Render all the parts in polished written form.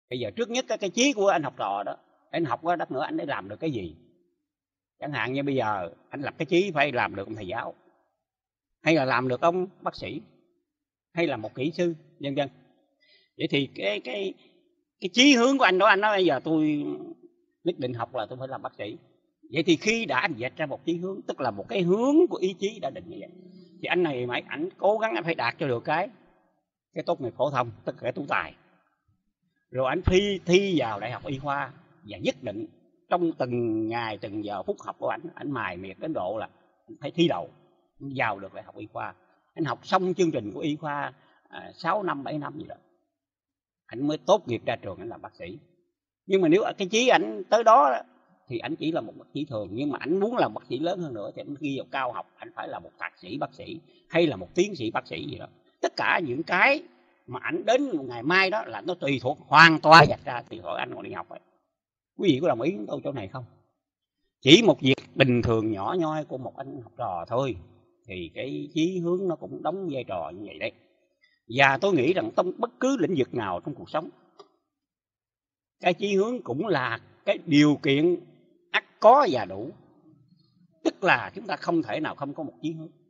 Bây giờ trước nhất cái chí của anh học trò đó, anh học đó đắt nữa anh để làm được cái gì. Chẳng hạn như bây giờ anh lập cái chí phải làm được ông thầy giáo, hay là làm được ông bác sĩ, hay là một kỹ sư, vân vân. Vậy thì cái chí hướng của anh đó, anh nói bây giờ tôi nhất định học là tôi phải làm bác sĩ. Vậy thì khi đã anh vạch ra một chí hướng, tức là một cái hướng của ý chí đã định như vậy, thì anh này mãi ảnh cố gắng anh phải đạt cho được cái tốt nghiệp phổ thông, tức là cái tú tài. Rồi anh thi vào đại học y khoa, và nhất định trong từng ngày từng giờ phút học của anh mài miệt đến độ là anh phải thi đậu vào được đại học y khoa. Anh học xong chương trình của y khoa 6 năm 7 năm gì đó, anh mới tốt nghiệp ra trường anh làm bác sĩ. Nhưng mà nếu cái chí ảnh tới đó thì ảnh chỉ là một bác sĩ thường, nhưng mà ảnh muốn làm bác sĩ lớn hơn nữa thì ảnh ghi vào cao học, ảnh phải là một thạc sĩ bác sĩ hay là một tiến sĩ bác sĩ gì đó. Tất cả những cái mà ảnh đến ngày mai đó là nó tùy thuộc hoàn toàn vạch ra tùy thuộc anh còn đi học ấy. Quý vị có đồng ý với tôi chỗ này không? Chỉ một việc bình thường nhỏ nhoi của một anh học trò thôi thì cái chí hướng nó cũng đóng vai trò như vậy đấy. Và tôi nghĩ rằng trong bất cứ lĩnh vực nào trong cuộc sống, cái chí hướng cũng là cái điều kiện ắt có và đủ. Tức là chúng ta không thể nào không có một chí hướng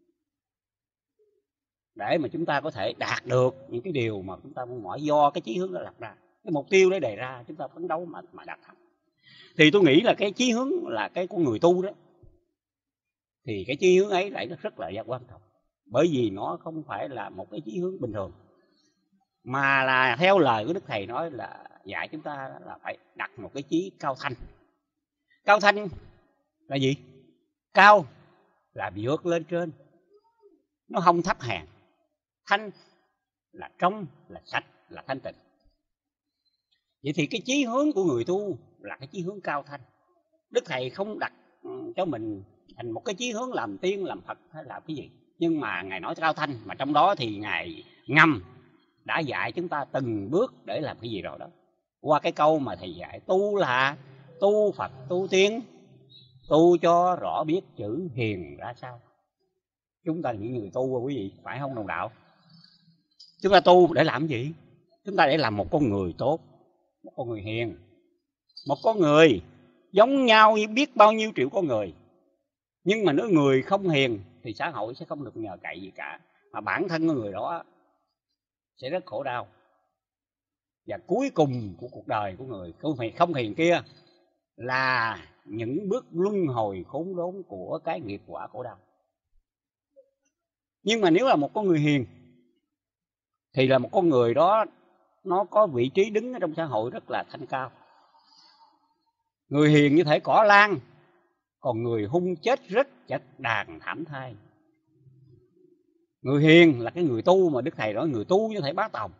để mà chúng ta có thể đạt được những cái điều mà chúng ta mong mỏi, do cái chí hướng đó đặt ra, cái mục tiêu để đề ra, chúng ta phấn đấu mà đạt thành. Thì tôi nghĩ là cái chí hướng là cái của người tu đó, thì cái chí hướng ấy lại rất là quan trọng, bởi vì nó không phải là một cái chí hướng bình thường, mà là theo lời của Đức Thầy nói là dạy chúng ta là phải đặt một cái chí cao thanh. Cao thanh là gì? Cao là vượt lên trên, nó không thấp hèn. Thanh là trong, là sạch, là thanh tịnh. Vậy thì cái chí hướng của người tu là cái chí hướng cao thanh. Đức Thầy không đặt cho mình thành một cái chí hướng làm tiên, làm Phật hay làm cái gì, nhưng mà Ngài nói cao thanh, mà trong đó thì Ngài ngầm đã dạy chúng ta từng bước để làm cái gì rồi đó. Qua cái câu mà Thầy dạy tu là tu Phật tu tiên, tu cho rõ biết chữ hiền ra sao. Chúng ta là những người tu, quý vị phải không đồng đạo? Chúng ta tu để làm gì? Chúng ta để làm một con người tốt, một con người hiền, một con người giống nhau như biết bao nhiêu triệu con người. Nhưng mà nếu người không hiền thì xã hội sẽ không được nhờ cậy gì cả, mà bản thân người đó sẽ rất khổ đau. Và cuối cùng của cuộc đời của người không hiền kia là những bước luân hồi khốn đốn của cái nghiệp quả khổ đau. Nhưng mà nếu là một con người hiền thì là một con người đó nó có vị trí đứng ở trong xã hội rất là thanh cao. Người hiền như thể cỏ lan, còn người hung chết rất chật đàn thảm thai. Người hiền là cái người tu mà Đức Thầy nói người tu như thể bá tòng,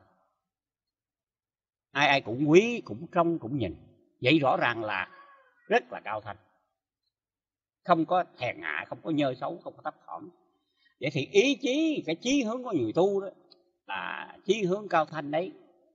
ai ai cũng quý, cũng trông, cũng nhìn. Vậy rõ ràng là rất là cao thanh, không có hèn hạ, không có nhơ xấu, không có thấp thỏm. Vậy thì ý chí, cái chí hướng của người tu đó là chí hướng cao thanh đấy.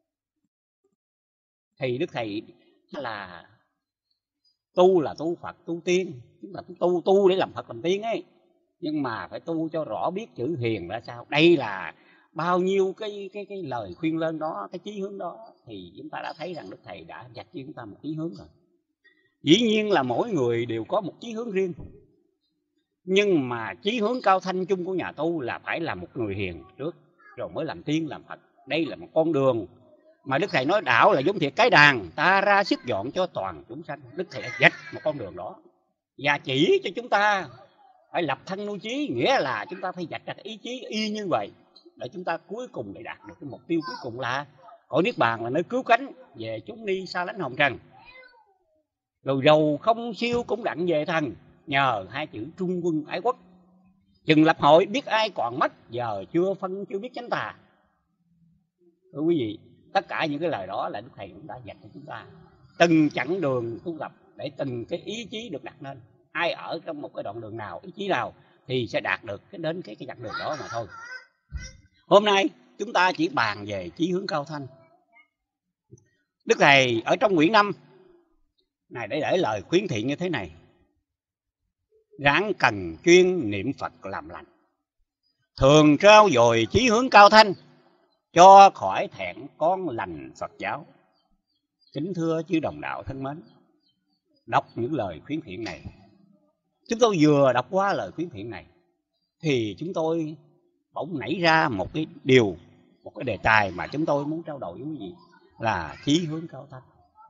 Thì Đức Thầy là tu Phật, tu tiên. Chúng ta tu để làm Phật làm tiên ấy, nhưng mà phải tu cho rõ biết chữ hiền ra sao. Đây là bao nhiêu cái lời khuyên lên đó, cái chí hướng đó, thì chúng ta đã thấy rằng Đức Thầy đã dạch cho chúng ta một chí hướng rồi. Dĩ nhiên là mỗi người đều có một chí hướng riêng, nhưng mà chí hướng cao thanh chung của nhà tu là phải là một người hiền trước, rồi mới làm tiên làm Phật. Đây là một con đường mà Đức Thầy nói đạo là giống thiệt cái đàn, ta ra sức dọn cho toàn chúng sanh. Đức Thầy đã dạch một con đường đó và chỉ cho chúng ta phải lập thân nuôi chí, nghĩa là chúng ta phải dạch ra ý chí y như vậy để chúng ta cuối cùng để đạt được cái mục tiêu cuối cùng là cõi niết bàn, là nơi cứu cánh về chúng đi xa lánh hồng trần. Rồi giàu không siêu cũng đặng về thần, nhờ hai chữ trung quân ái quốc. Chừng lập hội biết ai còn mất, giờ chưa biết chánh tà. Thưa quý vị, tất cả những cái lời đó là Đức Thầy cũng đã dạy cho chúng ta từng chặng đường tu tập, để từng cái ý chí được đặt lên. Ai ở trong một cái đoạn đường nào, ý chí nào thì sẽ đạt được đến cái chặng đường đó mà thôi. Hôm nay chúng ta chỉ bàn về chí hướng cao thanh. Đức Thầy ở trong quyển 5 này để lời khuyến thiện như thế này: ráng cần chuyên niệm Phật làm lành, thường trao dồi chí hướng cao thanh, cho khỏi thẹn con lành Phật giáo. Kính thưa chư đồng đạo thân mến, đọc những lời khuyến thiện này, chúng tôi vừa đọc qua lời khuyến thiện này thì chúng tôi bỗng nảy ra một cái điều, một cái đề tài mà chúng tôi muốn trao đổi với quý vị là chí hướng cao thanh.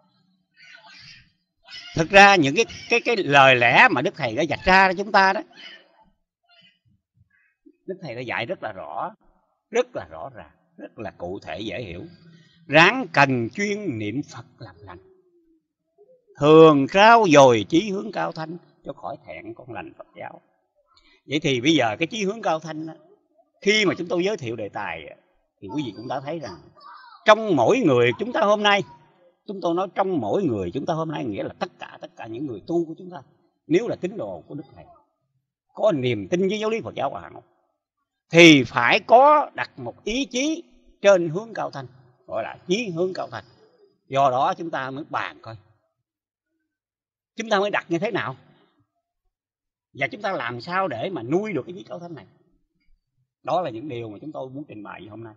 Thực ra những cái lời lẽ mà Đức Thầy đã dạch ra cho chúng ta đó, Đức Thầy đã dạy rất là rõ ràng, rất là cụ thể dễ hiểu. Ráng cần chuyên niệm Phật làm lành, thường trao dồi chí hướng cao thanh cho khỏi thẹn con lành Phật giáo. Vậy thì bây giờ cái chí hướng cao thanh đó, khi mà chúng tôi giới thiệu đề tài thì quý vị cũng đã thấy rằng trong mỗi người chúng ta hôm nay, chúng tôi nói trong mỗi người chúng ta hôm nay nghĩa là tất cả những người tu của chúng ta, nếu là tín đồ của Đức Thầy, có niềm tin với giáo lý Phật giáo Hòa Hảo, thì phải có đặt một ý chí trên hướng cao thanh, gọi là chí hướng cao thanh. Do đó chúng ta mới bàn coi chúng ta mới đặt như thế nào, và chúng ta làm sao để mà nuôi được cái chí cao thanh này. Đó là những điều mà chúng tôi muốn trình bày hôm nay.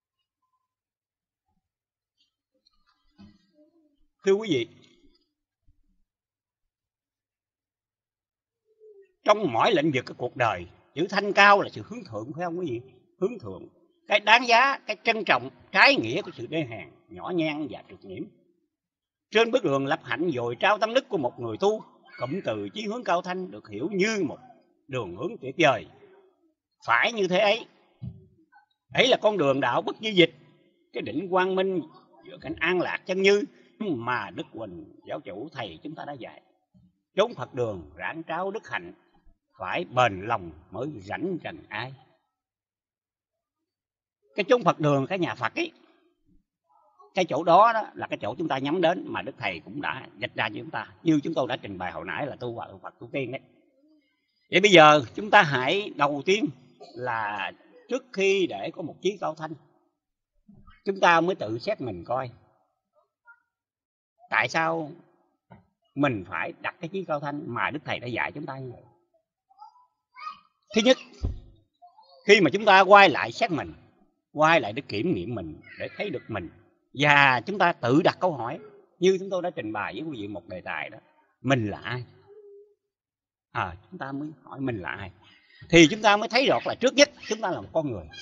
Thưa quý vị, trong mỗi lĩnh vực của cuộc đời, chữ thanh cao là sự hướng thượng, phải không quý vị? Hướng thượng, cái đáng giá, cái trân trọng, trái nghĩa của sự đê hèn, nhỏ nhen và trược nhiễm. Trên bước đường lập hạnh dồi trao tâm đức của một người tu, cụm từ chí hướng cao thanh được hiểu như một đường hướng tuyệt vời. Phải như thế ấy, ấy là con đường đạo bất di dịch, cái đỉnh quang minh giữa cảnh an lạc chân như mà Đức Huỳnh giáo chủ thầy chúng ta đã dạy. Chốn Phật đường rạng trao đức hạnh, phải bền lòng mới rảnh trần ai. Cái chốn Phật đường, cái nhà Phật ấy, cái chỗ đó, là cái chỗ chúng ta nhắm đến mà Đức Thầy cũng đã vạch ra cho chúng ta, như chúng tôi đã trình bày hồi nãy là tu Phật tu tiên đấy. Vậy bây giờ chúng ta hãy đầu tiên là trước khi để có một chí cao thanh, chúng ta mới tự xét mình coi tại sao mình phải đặt cái chí cao thanh mà Đức Thầy đã dạy chúng ta như vậy. Thứ nhất, khi mà chúng ta quay lại xét mình, quay lại để kiểm nghiệm mình, để thấy được mình, và chúng ta tự đặt câu hỏi như chúng tôi đã trình bày với quý vị một đề tài đó, mình là ai? Chúng ta mới hỏi mình là ai, thì chúng ta mới thấy được là trước nhất chúng ta là một con người.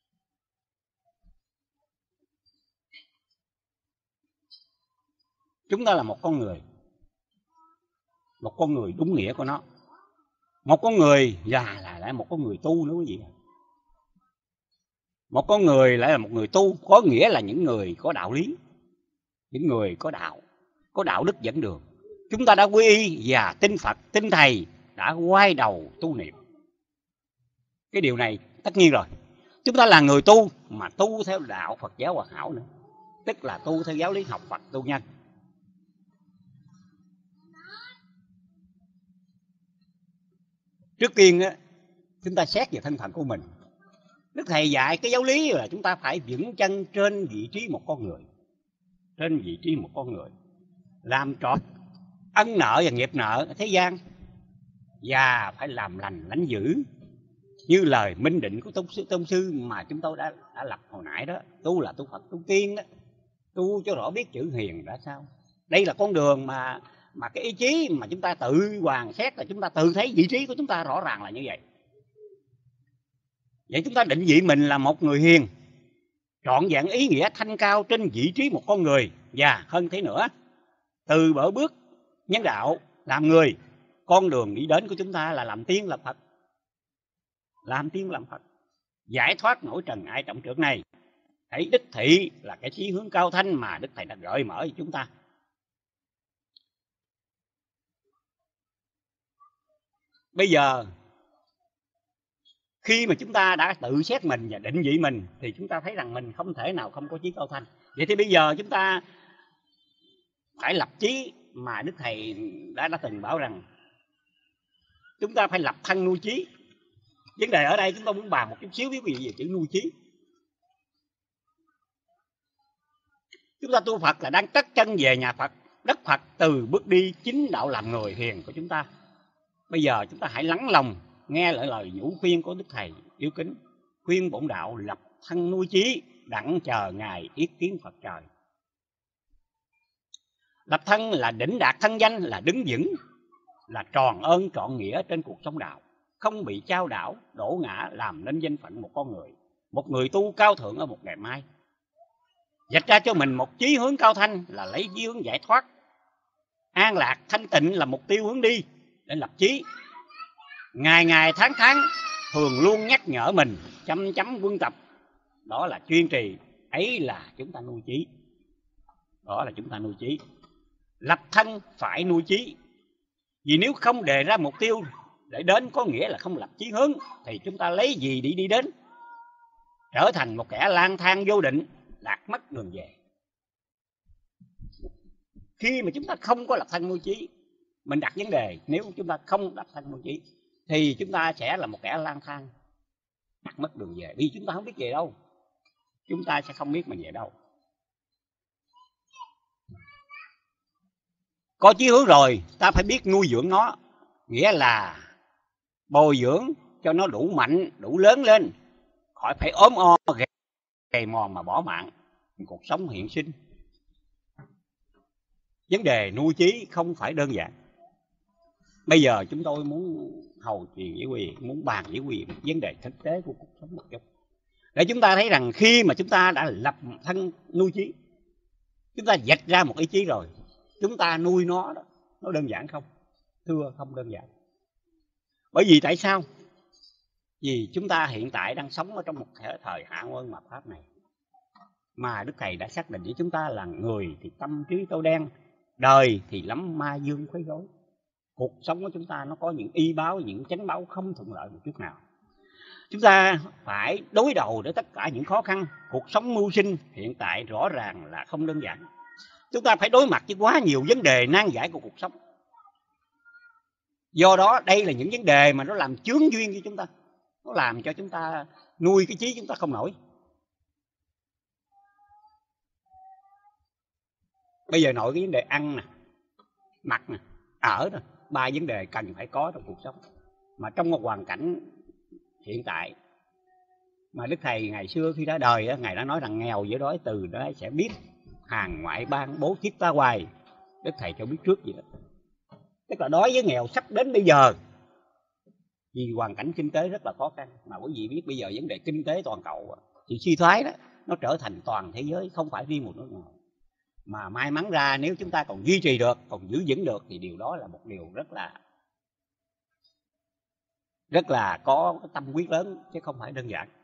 Chúng ta là một con người, một con người đúng nghĩa của nó, một con người và lại một con người tu nữa quý vị. Một con người lại là một người tu, có nghĩa là những người có đạo lý, những người có đạo đức dẫn đường. Chúng ta đã quy y và tin Phật, tin Thầy, đã quay đầu tu niệm. Cái điều này tất nhiên rồi. Chúng ta là người tu mà tu theo đạo Phật giáo Hòa Hảo nữa, tức là tu theo giáo lý học Phật tu nhân. Trước tiên chúng ta xét về thân phận của mình. Đức Thầy dạy cái giáo lý là chúng ta phải vững chân trên vị trí một con người. Trên vị trí một con người, làm trọn ân nợ và nghiệp nợ ở thế gian, và phải làm lành lãnh dữ, như lời minh định của tôn sư mà chúng tôi đã lập hồi nãy đó. Tu là tu Phật tu tiên đó, tu cho rõ biết chữ hiền đã sao. Đây là con đường mà cái ý chí mà chúng ta tự hoàn xét, là chúng ta tự thấy vị trí của chúng ta rõ ràng là như vậy. Vậy chúng ta định vị mình là một người hiền, trọn vẹn ý nghĩa thanh cao trên vị trí một con người. Và hơn thế nữa, từ bỡ bước nhân đạo làm người, con đường đi đến của chúng ta là làm tiên làm Phật. Làm tiên làm Phật, giải thoát nỗi trần ai trọng trược này. Thấy đích thị là cái chí hướng cao thanh mà Đức Thầy đã gợi mở cho chúng ta. Bây giờ khi mà chúng ta đã tự xét mình và định vị mình, thì chúng ta thấy rằng mình không thể nào không có chí cao thanh. Vậy thì bây giờ chúng ta phải lập chí mà Đức Thầy đã từng bảo rằng chúng ta phải lập thân nuôi chí. Vấn đề ở đây chúng tôi muốn bàn một chút xíu với quý vị về chữ nuôi chí. Chúng ta tu Phật là đang cất chân về nhà Phật, đất Phật, từ bước đi chính đạo làm người hiền của chúng ta. Bây giờ chúng ta hãy lắng lòng nghe lại lời nhủ khuyên của Đức Thầy yêu kính, khuyên bổn đạo lập thân nuôi chí, đặng chờ ngày yết kiến Phật trời. Lập thân là đỉnh đạt thân danh, là đứng vững, là tròn ơn trọn nghĩa trên cuộc sống đạo, không bị chao đảo, đổ ngã làm nên danh phận một người tu cao thượng ở một ngày mai. Vạch ra cho mình một chí hướng cao thanh là lấy chí hướng giải thoát. An lạc thanh tịnh là mục tiêu hướng đi để lập chí. Ngày ngày tháng tháng thường luôn nhắc nhở mình chăm chăm quân tập. Đó là chuyên trì, ấy là chúng ta nuôi chí. Đó là chúng ta nuôi chí. Lập thân phải nuôi chí. Vì nếu không đề ra mục tiêu để đến, có nghĩa là không lập chí hướng, thì chúng ta lấy gì để đi đến? Trở thành một kẻ lang thang vô định, lạc mất đường về. Khi mà chúng ta không có lập thân nuôi chí, mình đặt vấn đề, nếu chúng ta không lập thân nuôi chí thì chúng ta sẽ là một kẻ lang thang, lạc mất đường về. Vì chúng ta không biết về đâu, chúng ta sẽ không biết mình về đâu. Có chí hướng rồi, ta phải biết nuôi dưỡng nó, nghĩa là bồi dưỡng cho nó đủ mạnh, đủ lớn lên, khỏi phải ốm o, gầy mòn mà bỏ mạng cuộc sống hiện sinh. Vấn đề nuôi chí không phải đơn giản. Bây giờ chúng tôi muốn hầu truyền với quý vị, muốn bàn với quý vị vấn đề thực tế của cuộc sống một chút, để chúng ta thấy rằng khi mà chúng ta đã lập thân nuôi chí, chúng ta vạch ra một ý chí rồi, chúng ta nuôi nó đó, nó đơn giản không? Thưa, không đơn giản. Bởi vì tại sao? Vì chúng ta hiện tại đang sống ở trong một thời hạ quân mạt Pháp này, mà Đức Thầy đã xác định với chúng ta là người thì tâm trí tối đen, đời thì lắm ma dương quấy rối. Cuộc sống của chúng ta nó có những y báo, những chánh báo không thuận lợi một chút nào. Chúng ta phải đối đầu với tất cả những khó khăn. Cuộc sống mưu sinh hiện tại rõ ràng là không đơn giản. Chúng ta phải đối mặt với quá nhiều vấn đề nan giải của cuộc sống. Do đó đây là những vấn đề mà nó làm chướng duyên cho chúng ta, nó làm cho chúng ta nuôi cái chí chúng ta không nổi. Bây giờ nội cái vấn đề ăn nè, mặc nè, ở nè, 3 vấn đề cần phải có trong cuộc sống. Mà trong một hoàn cảnh hiện tại mà Đức Thầy ngày xưa khi ra đời, Ngài đã nói rằng nghèo với đói từ đó sẽ biết hàng ngoại bang bố thí ta hoài. Đức Thầy cho biết trước gì đó. Tức là đói với nghèo sắp đến bây giờ. Vì hoàn cảnh kinh tế rất là khó khăn. Mà quý vị biết bây giờ vấn đề kinh tế toàn cầu thì suy thoái đó, nó trở thành toàn thế giới, không phải riêng một nước nào. Mà may mắn ra nếu chúng ta còn duy trì được, còn giữ vững được, thì điều đó là một điều rất là có cái tâm quyết lớn, chứ không phải đơn giản.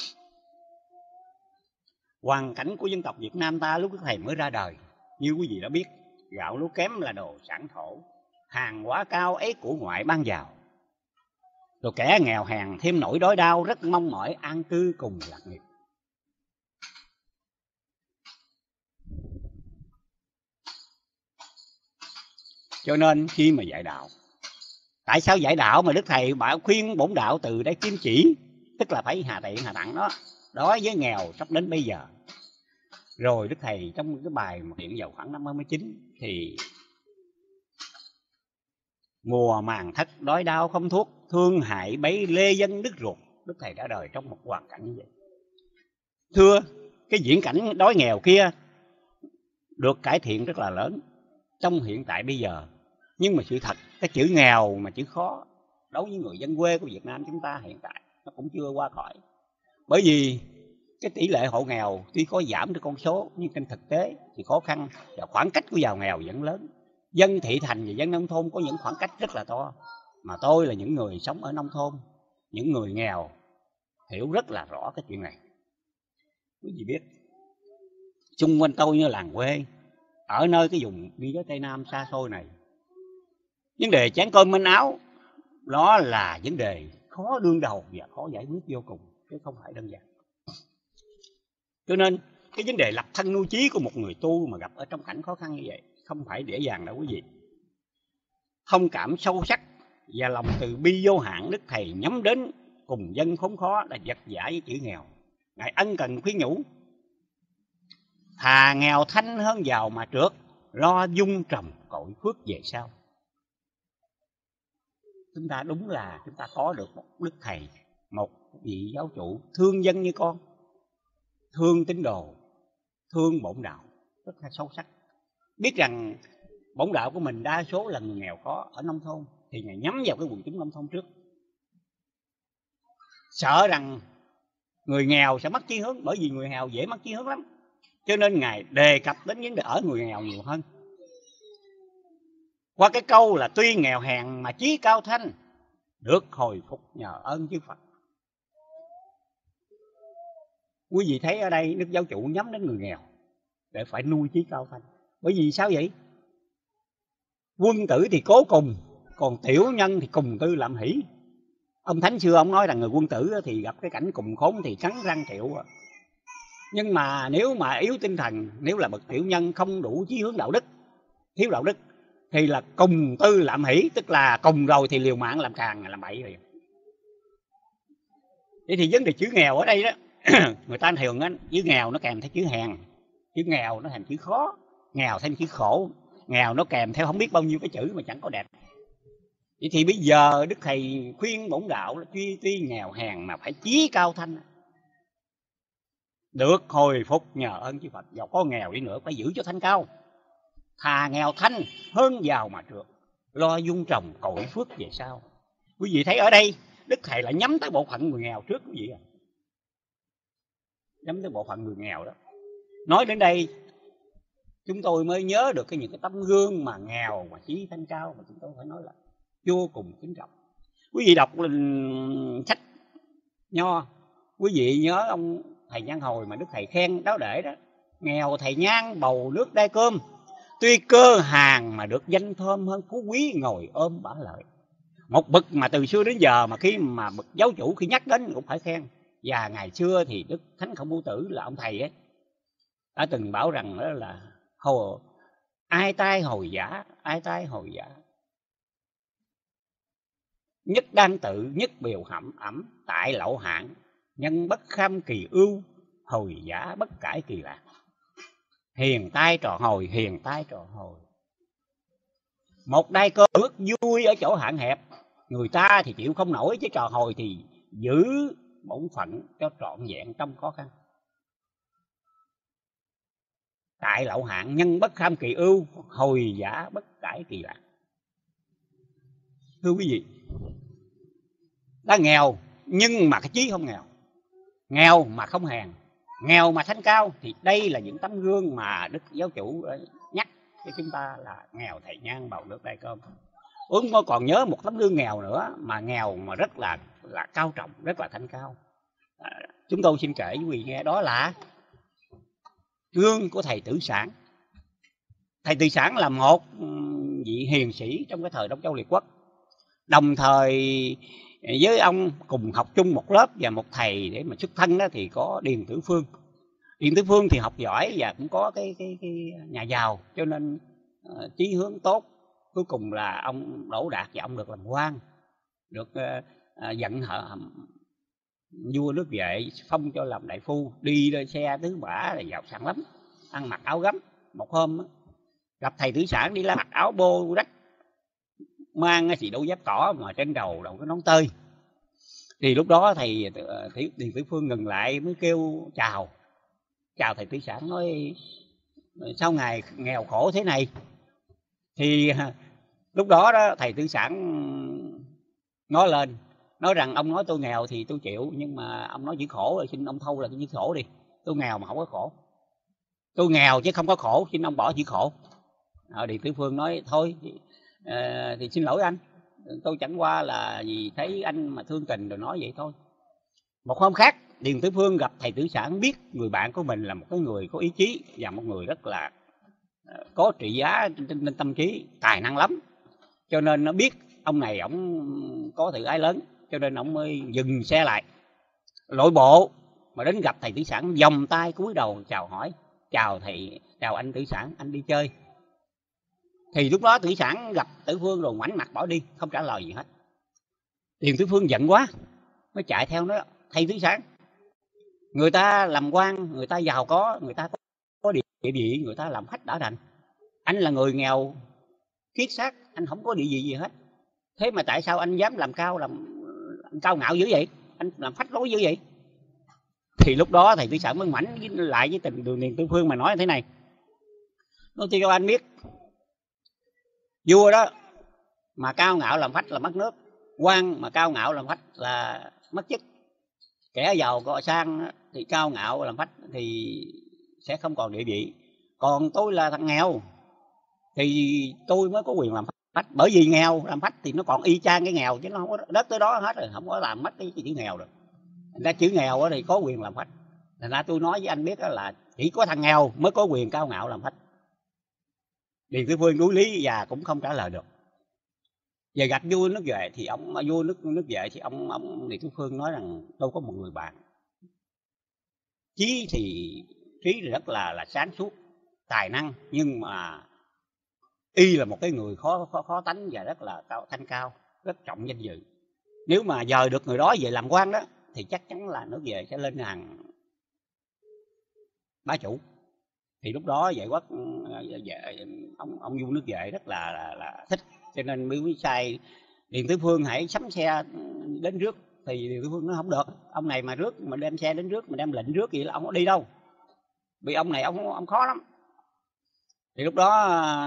Hoàn cảnh của dân tộc Việt Nam ta lúc Đức Thầy mới ra đời, như quý vị đã biết, gạo lúa kém là đồ sản thổ, hàng hóa cao ấy của ngoại ban vào. Rồi kẻ nghèo hèn thêm nỗi đói đau, rất mong mỏi an cư cùng lạc nghiệp. Cho nên khi mà dạy đạo, tại sao dạy đạo mà Đức Thầy bảo khuyên bổn đạo từ đây kim chỉ, tức là phải hà tiện hà tặng đó, đối với nghèo sắp đến bây giờ. Rồi Đức Thầy trong cái bài mà hiện vào khoảng năm 29 thì mùa màng thất đói đau không thuốc, thương hại bấy lê dân đứt ruột. Đức Thầy đã đời trong một hoàn cảnh như vậy. Thưa, cái diễn cảnh đói nghèo kia được cải thiện rất là lớn trong hiện tại bây giờ. Nhưng mà sự thật, cái chữ nghèo mà chữ khó đối với người dân quê của Việt Nam chúng ta hiện tại nó cũng chưa qua khỏi. Bởi vì cái tỷ lệ hộ nghèo tuy có giảm được con số, nhưng trên thực tế thì khó khăn và khoảng cách của giàu nghèo vẫn lớn. Dân thị thành và dân nông thôn có những khoảng cách rất là to. Mà tôi là những người sống ở nông thôn, những người nghèo hiểu rất là rõ cái chuyện này. Quý vị biết, xung quanh tôi như làng quê, ở nơi cái vùng biên giới Tây Nam xa xôi này, vấn đề chén cơm manh áo đó là vấn đề khó đương đầu và khó giải quyết vô cùng, chứ không phải đơn giản. Cho nên cái vấn đề lập thân nuôi chí của một người tu mà gặp ở trong cảnh khó khăn như vậy không phải dễ dàng đâu quý vị. Thông cảm sâu sắc và lòng từ bi vô hạn, Đức Thầy nhắm đến cùng dân khốn khó là vật vã với chữ nghèo. Ngài ân cần khuyên nhủ: thà nghèo thanh hơn giàu mà trượt, lo dung trồng cội phước về sau. Chúng ta đúng là chúng ta có được một Đức Thầy, một vị giáo chủ thương dân như con, thương tín đồ, thương bổn đạo rất là sâu sắc. biết rằng bổn đạo của mình đa số là người nghèo khó ở nông thôn, thì Ngài nhắm vào cái quần chúng nông thôn trước. Sợ rằng người nghèo sẽ mất chí hướng, bởi vì người nghèo dễ mất chí hướng lắm, cho nên Ngài đề cập đến vấn đề ở người nghèo nhiều hơn. Qua cái câu là tuy nghèo hèn mà chí cao thanh, được hồi phục nhờ ơn chư Phật. Quý vị thấy ở đây Đức Giáo Chủ nhắm đến người nghèo để phải nuôi chí cao thanh. Bởi vì sao vậy? Quân tử thì cố cùng, còn tiểu nhân thì cùng tư làm hỷ. Ông Thánh xưa ông nói rằng người quân tử thì gặp cái cảnh cùng khốn thì cắn răng chịu. Nhưng mà nếu mà yếu tinh thần, nếu là bậc tiểu nhân không đủ chí hướng đạo đức, thiếu đạo đức, thì là cùng tư làm hỷ, tức là cùng rồi thì liều mạng làm càng làm bậy rồi. Vậy thì vấn đề chữ nghèo ở đây đó, người ta thường á, chữ nghèo nó kèm theo chữ hèn, chữ nghèo nó thành chữ khó, nghèo thêm chữ khổ, nghèo nó kèm theo không biết bao nhiêu cái chữ mà chẳng có đẹp. Vậy thì bây giờ Đức Thầy khuyên bổn đạo là tuy nghèo hèn mà phải chí cao thanh, được hồi phục nhờ ơn chư Phật. Dầu có nghèo đi nữa phải giữ cho thanh cao, thà nghèo thanh hơn giàu mà trượt, lo dung trồng cội phước về sau. Quý vị thấy ở đây Đức Thầy lại nhắm tới bộ phận người nghèo trước quý vị à. Nhắm tới bộ phận người nghèo đó. Nói đến đây chúng tôi mới nhớ được những cái tấm gương mà nghèo mà chí thanh cao mà chúng tôi phải nói là vô cùng kính trọng. Quý vị đọc sách Nho, quý vị nhớ ông thầy Nhan Hồi mà Đức Thầy khen Đáo Để đó: nghèo thầy Nhan bầu nước đai cơm, tuy cơ hàng mà được danh thơm, hơn phú quý ngồi ôm bả lợi. Một bậc mà từ xưa đến giờ mà khi mà bậc giáo chủ khi nhắc đến cũng phải khen. Và ngày xưa thì Đức Thánh Khổng Vũ Tử là ông thầy ấy đã từng bảo rằng đó là ai tai hồi giả, ai tai hồi giả, nhất đang tự, nhất biểu hẩm ẩm, tại lậu hạng, nhân bất kham kỳ ưu, hồi giả bất cải kỳ lạc. Hiền tai trò hồi, hiền tai trò hồi. Một đai cơ ước vui ở chỗ hạn hẹp, người ta thì chịu không nổi, chứ trò hồi thì giữ bổn phận cho trọn vẹn trong khó khăn. Tại lậu hạng, nhân bất kham kỳ ưu, hồi giả bất cải kỳ lạc. Thưa quý vị, đã nghèo nhưng mà cái chí không nghèo, nghèo mà không hèn, nghèo mà thanh cao, thì đây là những tấm gương mà Đức Giáo Chủ nhắc cho chúng ta là nghèo thầy Nhan bầu nước đai cơm. Tôi còn nhớ một tấm gương nghèo nữa mà nghèo mà rất là cao trọng, rất là thanh cao. Chúng tôi xin kể với quý vị nghe, đó là gương của thầy Tử Sản. Thầy Tử Sản là một vị hiền sĩ trong cái thời Đông Châu Liệt Quốc, đồng thời với ông cùng học chung một lớp và một thầy để mà xuất thân đó thì có Điền Tử Phương. Điền Tử Phương thì học giỏi và cũng có cái nhà giàu, cho nên chí hướng tốt. Cuối cùng là ông đỗ đạt và ông được làm quan, được dẫn vua nước Vệ phong cho làm đại phu, đi xe tứ bả là giàu sang lắm, ăn mặc áo gấm. Một hôm gặp thầy Tử Sản đi mặc áo bô rách, mang xì đôi giáp cỏ mà trên đầu cái nón tơi. Thì lúc đó thầy Điền Tử Phương ngừng lại mới kêu chào thầy Tử Sản, nói sao ngài nghèo khổ thế này. Thì lúc đó thầy Tử Sản ngó lên nói rằng ông nói tôi nghèo thì tôi chịu, nhưng mà ông nói chữ khổ rồi xin ông thâu là chữ khổ đi. Tôi nghèo mà không có khổ, tôi nghèo chứ không có khổ, xin ông bỏ chữ khổ. Điền Tử Phương nói thôi thì xin lỗi anh, tôi chẳng qua là vì thấy anh mà thương tình rồi nói vậy thôi. Một hôm khác Điền Tử Phương gặp thầy Tử Sản, biết người bạn của mình là một cái người có ý chí và một người rất là có trị giá trên tâm trí, tài năng lắm, cho nên nó biết ông này ổng có tự ái lớn, cho nên ổng mới dừng xe lại lội bộ mà đến gặp thầy Tử Sản, vòng tay cúi đầu chào hỏi: chào thầy, chào anh Tử Sản, anh đi chơi. Thì lúc đó Tử Sản gặp Tử Phương rồi ngoảnh mặt bỏ đi, không trả lời gì hết. Điền Tử Phương giận quá mới chạy theo nó: thầy Tử Sản, người ta làm quan, người ta giàu có, người ta có địa vị, người ta làm khách đã đành. Anh là người nghèo kiết xác, anh không có địa vị gì hết, thế mà tại sao anh dám làm cao ngạo dữ vậy, anh làm phách lối dữ vậy? Thì lúc đó thầy Tử Sản mới ngoảnh lại với tình đường Điền Tử Phương mà nói thế này: Nói cho anh biết, vua đó mà cao ngạo làm phách là mất nước, quan mà cao ngạo làm phách là mất chức. Kẻ giàu có sang thì cao ngạo làm phách thì sẽ không còn địa vị. Còn tôi là thằng nghèo thì tôi mới có quyền làm phách, bởi vì nghèo làm phách thì nó còn y chang cái nghèo, chứ nó không có đất tới đó hết rồi, không có làm mất cái chữ nghèo rồi. Thành ra chữ nghèo thì có quyền làm phách. Thành ra tôi nói với anh biết là chỉ có thằng nghèo mới có quyền cao ngạo làm phách. Điền Tử Phương đuối lý và cũng không trả lời được. Về gặp vua nước Vệ thì vua nước Vệ thì ông Điền Tử Phương nói rằng tôi có một người bạn, trí thì rất là sáng suốt, tài năng, nhưng mà y là một cái người khó tánh và rất là thanh cao, rất trọng danh dự. Nếu mà dời được người đó về làm quan đó thì chắc chắn là nước Vệ sẽ lên hàng bá chủ. Thì lúc đó Vệ Quốc ông vua nước Vệ rất là thích, cho nên mới sai Điền Tử Phương hãy sắm xe đến rước. Thì Điền Tử Phương nói không được, ông này mà rước mà đem xe đến rước, mà đem lệnh rước gì là ông có đi đâu, vì ông này ông khó lắm. Thì lúc đó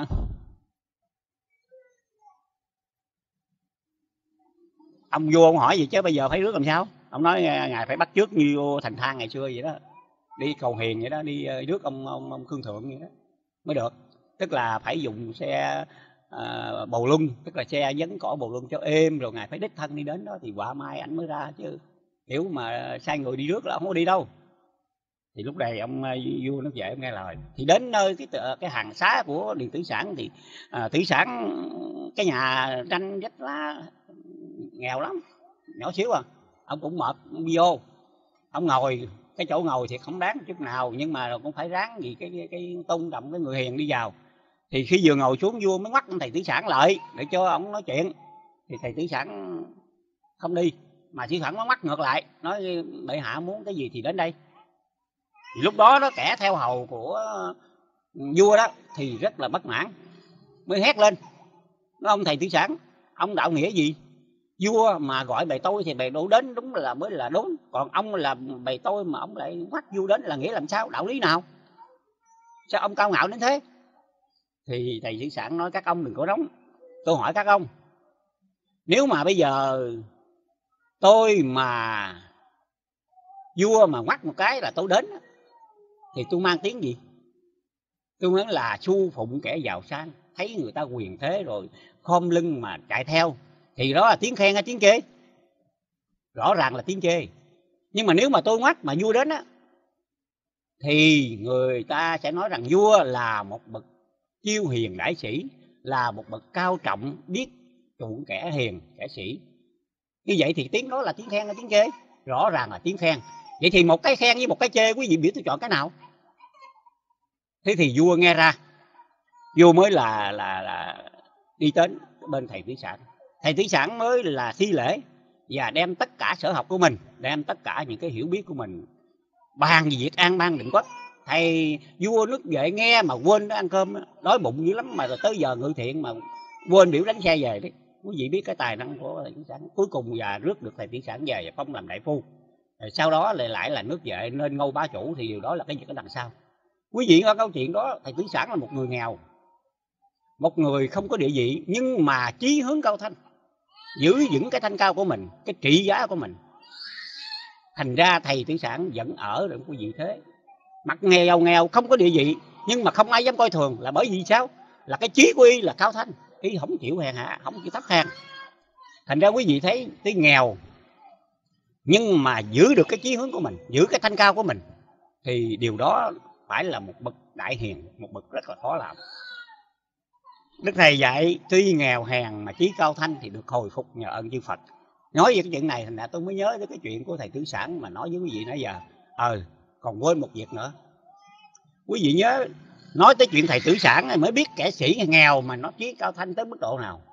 ông vua ông hỏi gì chứ bây giờ phải rước làm sao? Ông nói ngài phải bắt chước như Thành Thang ngày xưa vậy đó, đi cầu hiền vậy đó, đi rước ông Khương Thượng vậy đó mới được. Tức là phải dùng xe bầu lung, tức là xe dấn cỏ bầu lung cho êm, rồi ngài phải đích thân đi đến đó thì quả mai ảnh mới ra, chứ kiểu mà sai người đi rước là không có đi đâu. Thì lúc này ông vua nước Vệ ông nghe lời thì đến nơi cái hàng xá của Điền Tử Sản. Thì Tử Sản cái nhà tranh vách lá nghèo lắm, nhỏ xíu à, ông cũng mệt, ông vô ông ngồi, cái chỗ ngồi thì không đáng chút nào, nhưng mà cũng phải ráng vì cái tôn trọng cái người hiền đi vào. Thì khi vừa ngồi xuống vua mới ngoắt thầy Tử Sản lại để cho ông nói chuyện. Thì thầy Tử Sản không đi, mà Tử Sản nó ngoắt ngược lại nói bệ hạ muốn cái gì thì đến đây. Thì lúc đó nó kẻ theo hầu của vua đó thì rất là bất mãn, mới hét lên nói ông thầy Tử Sản, ông đạo nghĩa gì? Vua mà gọi bề tôi thì bề đổ đến đúng là mới là đúng, còn ông là bề tôi mà ông lại ngoắt vua đến là nghĩa làm sao, đạo lý nào, sao ông cao ngạo đến thế? Thì thầy Tử Sản nói các ông đừng có đóng, tôi hỏi các ông, nếu mà bây giờ tôi mà vua mà ngoắt một cái là tôi đến thì tôi mang tiếng gì? Tôi nói là su phụng kẻ giàu sang, thấy người ta quyền thế rồi khom lưng mà chạy theo, thì đó là tiếng khen hay tiếng chê? Rõ ràng là tiếng chê. Nhưng mà nếu mà tôi ngoắt mà vua đến á thì người ta sẽ nói rằng vua là một bậc chiêu hiền đại sĩ, là một bậc cao trọng, biết chuộng kẻ hiền kẻ sĩ. Như vậy thì tiếng đó là tiếng khen hay tiếng chê? Rõ ràng là tiếng khen. Vậy thì một cái khen với một cái chê, quý vị biểu tôi chọn cái nào? Thế thì vua nghe ra, vua mới là đi đến bên thầy Tử Sản. Thầy Tử Sản mới là thi lễ và đem tất cả sở học của mình, đem tất cả những cái hiểu biết của mình bàn về việc an bang định quốc. Thầy vua nước Vệ nghe mà quên ăn cơm, đói bụng dữ lắm, mà rồi tới giờ ngự thiện mà quên biểu đánh xe về đấy. Quý vị biết cái tài năng của thầy Tử Sản. Cuối cùng và rước được thầy Tử Sản về và phong làm đại phu. Rồi sau đó lại là nước Vệ nên ngôi bá chủ, thì điều đó là cái việc ở đằng sau. Quý vị có câu chuyện đó, thầy Tử Sản là một người nghèo, một người không có địa vị, nhưng mà chí hướng cao thanh, giữ vững cái thanh cao của mình, cái trị giá của mình. Thành ra thầy Tử Sản vẫn ở được cái vị thế, mặt nghèo không có địa vị, nhưng mà không ai dám coi thường, là bởi vì sao? Là cái chí của y là cao thanh, y không chịu hèn hạ, không chịu thấp hèn. Thành ra quý vị thấy tuy nghèo nhưng mà giữ được cái chí hướng của mình, giữ cái thanh cao của mình, thì điều đó phải là một bậc đại hiền, một bậc rất là khó làm. Đức thầy dạy tuy nghèo hèn mà chí cao thanh thì được hồi phục nhờ ơn chư Phật. Nói về cái chuyện này thành ra tôi mới nhớ tới cái chuyện của thầy Tử Sản mà nói với quý vị nãy giờ. Còn quên một việc nữa. Quý vị nhớ, nói tới chuyện thầy Tử Sản mới biết kẻ sĩ nghèo mà nó chí cao thanh tới mức độ nào.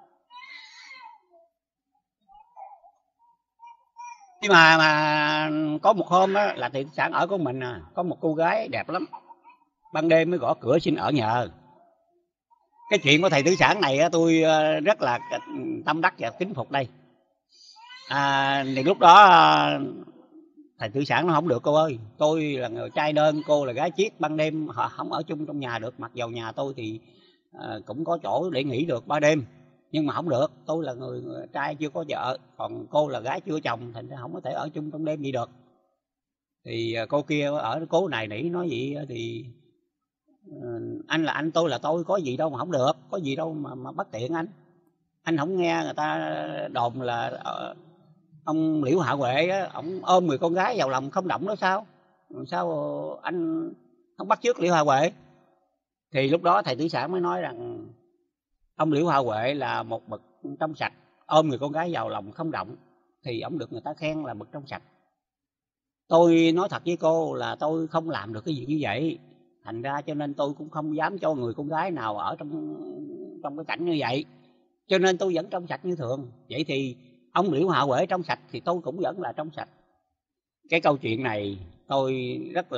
Nhưng mà có một hôm đó, là thầy Tử Sản ở của mình có một cô gái đẹp lắm, ban đêm mới gõ cửa xin ở nhờ. Cái chuyện của thầy Tử Sản này tôi rất là tâm đắc và kính phục đây. Thì lúc đó Thầy Tư Sản nó không được cô ơi, tôi là người trai đơn, cô là gái chiết, ban đêm họ không ở chung trong nhà được. Mặc dầu nhà tôi thì cũng có chỗ để nghỉ được 3 đêm, nhưng mà không được, tôi là người trai chưa có vợ, còn cô là gái chưa có chồng, thành ra không có thể ở chung trong đêm gì được. Thì cô kia ở cố này nỉ nói vậy thì anh là anh, tôi là tôi, có gì đâu mà không được, có gì đâu mà bất tiện anh không nghe người ta đồn là ông Liễu Hạ Huệ á, ông ôm người con gái vào lòng không động đó sao? Sao anh không bắt chước Liễu Hạ Huệ? Thì lúc đó thầy Tư Sản mới nói rằng ông Liễu Hạ Huệ là một bậc trong sạch, ôm người con gái vào lòng không động thì ông được người ta khen là bậc trong sạch. Tôi nói thật với cô là tôi không làm được cái việc như vậy, thành ra cho nên tôi cũng không dám cho người con gái nào ở trong cái cảnh như vậy, cho nên tôi vẫn trong sạch như thường. Vậy thì ông Liễu Hạ Huệ trong sạch thì tôi cũng vẫn là trong sạch. Cái câu chuyện này tôi rất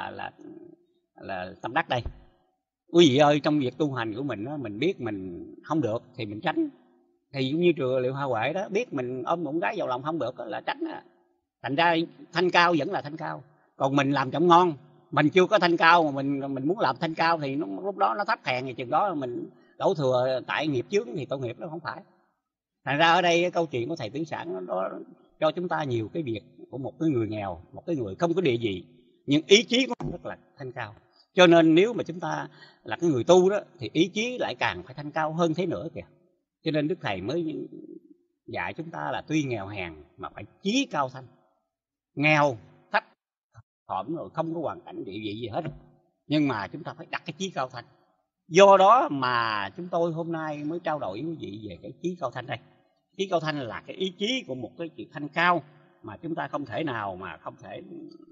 là tâm đắc đây. Quý vị ơi, trong việc tu hành của mình đó, mình biết mình không được thì mình tránh. Thì giống như Liễu Hạ Huệ đó, biết mình ôm một gái vào lòng không được là tránh. Thành ra thanh cao vẫn là thanh cao. Còn mình làm chậm ngon, mình chưa có thanh cao mà mình muốn làm thanh cao thì lúc đó nó thấp hèn, thì chừng đó mình đổ thừa tại nghiệp chướng thì tội nghiệp nó không phải. Thành ra ở đây câu chuyện của thầy Tư Sản nó cho chúng ta nhiều cái việc của một cái người nghèo, một cái người không có địa vị, nhưng ý chí của mình rất là thanh cao. Cho nên nếu mà chúng ta là cái người tu đó thì ý chí lại càng phải thanh cao hơn thế nữa kìa. Cho nên Đức Thầy mới dạy chúng ta là tuy nghèo hèn mà phải chí cao thanh. Nghèo, thấp, thỏm rồi không có hoàn cảnh địa vị gì hết, nhưng mà chúng ta phải đặt cái chí cao thanh. Do đó mà chúng tôi hôm nay mới trao đổi với quý vị về cái chí cao thanh đây. Chí cao thanh là cái ý chí của một cái chuyện thanh cao mà chúng ta không thể nào mà không thể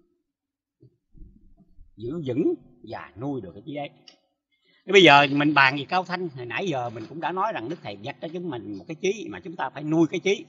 giữ vững và nuôi được cái chí ấy. Bây giờ mình bàn về cao thanh, hồi nãy giờ mình cũng đã nói rằng Đức Thầy dạy cho chúng mình một cái chí mà chúng ta phải nuôi cái chí.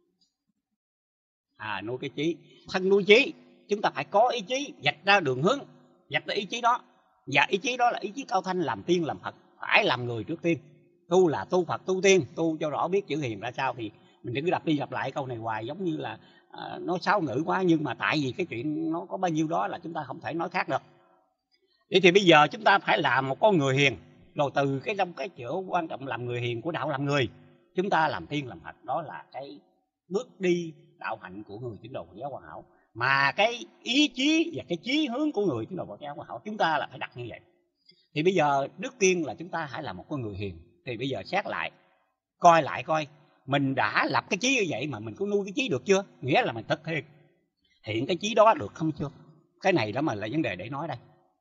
Nuôi cái chí, thân nuôi chí, chúng ta phải có ý chí, vạch ra đường hướng, vạch ra ý chí đó. Và ý chí đó là ý chí cao thanh, làm tiên làm Phật, phải làm người trước tiên. Tu là tu Phật, tu tiên, tu cho rõ biết chữ hiền ra sao. Thì mình đừng cứ lặp đi lặp lại câu này hoài, giống như là nói sáo ngữ quá, nhưng mà tại vì cái chuyện nó có bao nhiêu đó là chúng ta không thể nói khác được. Vậy thì bây giờ chúng ta phải làm một con người hiền, rồi từ trong cái chữ quan trọng làm người hiền của đạo làm người, chúng ta làm tiên làm Phật. Đó là cái bước đi đạo hạnh của người tín đồ Phật giáo Hoàn Hảo. Mà cái ý chí và cái chí hướng của người tín đồ Phật giáo Hoàn Hảo chúng ta là phải đặt như vậy. Thì bây giờ trước tiên là chúng ta hãy là một con người hiền. Thì bây giờ xét lại, coi lại coi mình đã lập cái chí như vậy mà mình có nuôi cái chí được chưa? Nghĩa là mình thực hiện cái chí đó được không chưa? Cái này đó mà là vấn đề để nói đây.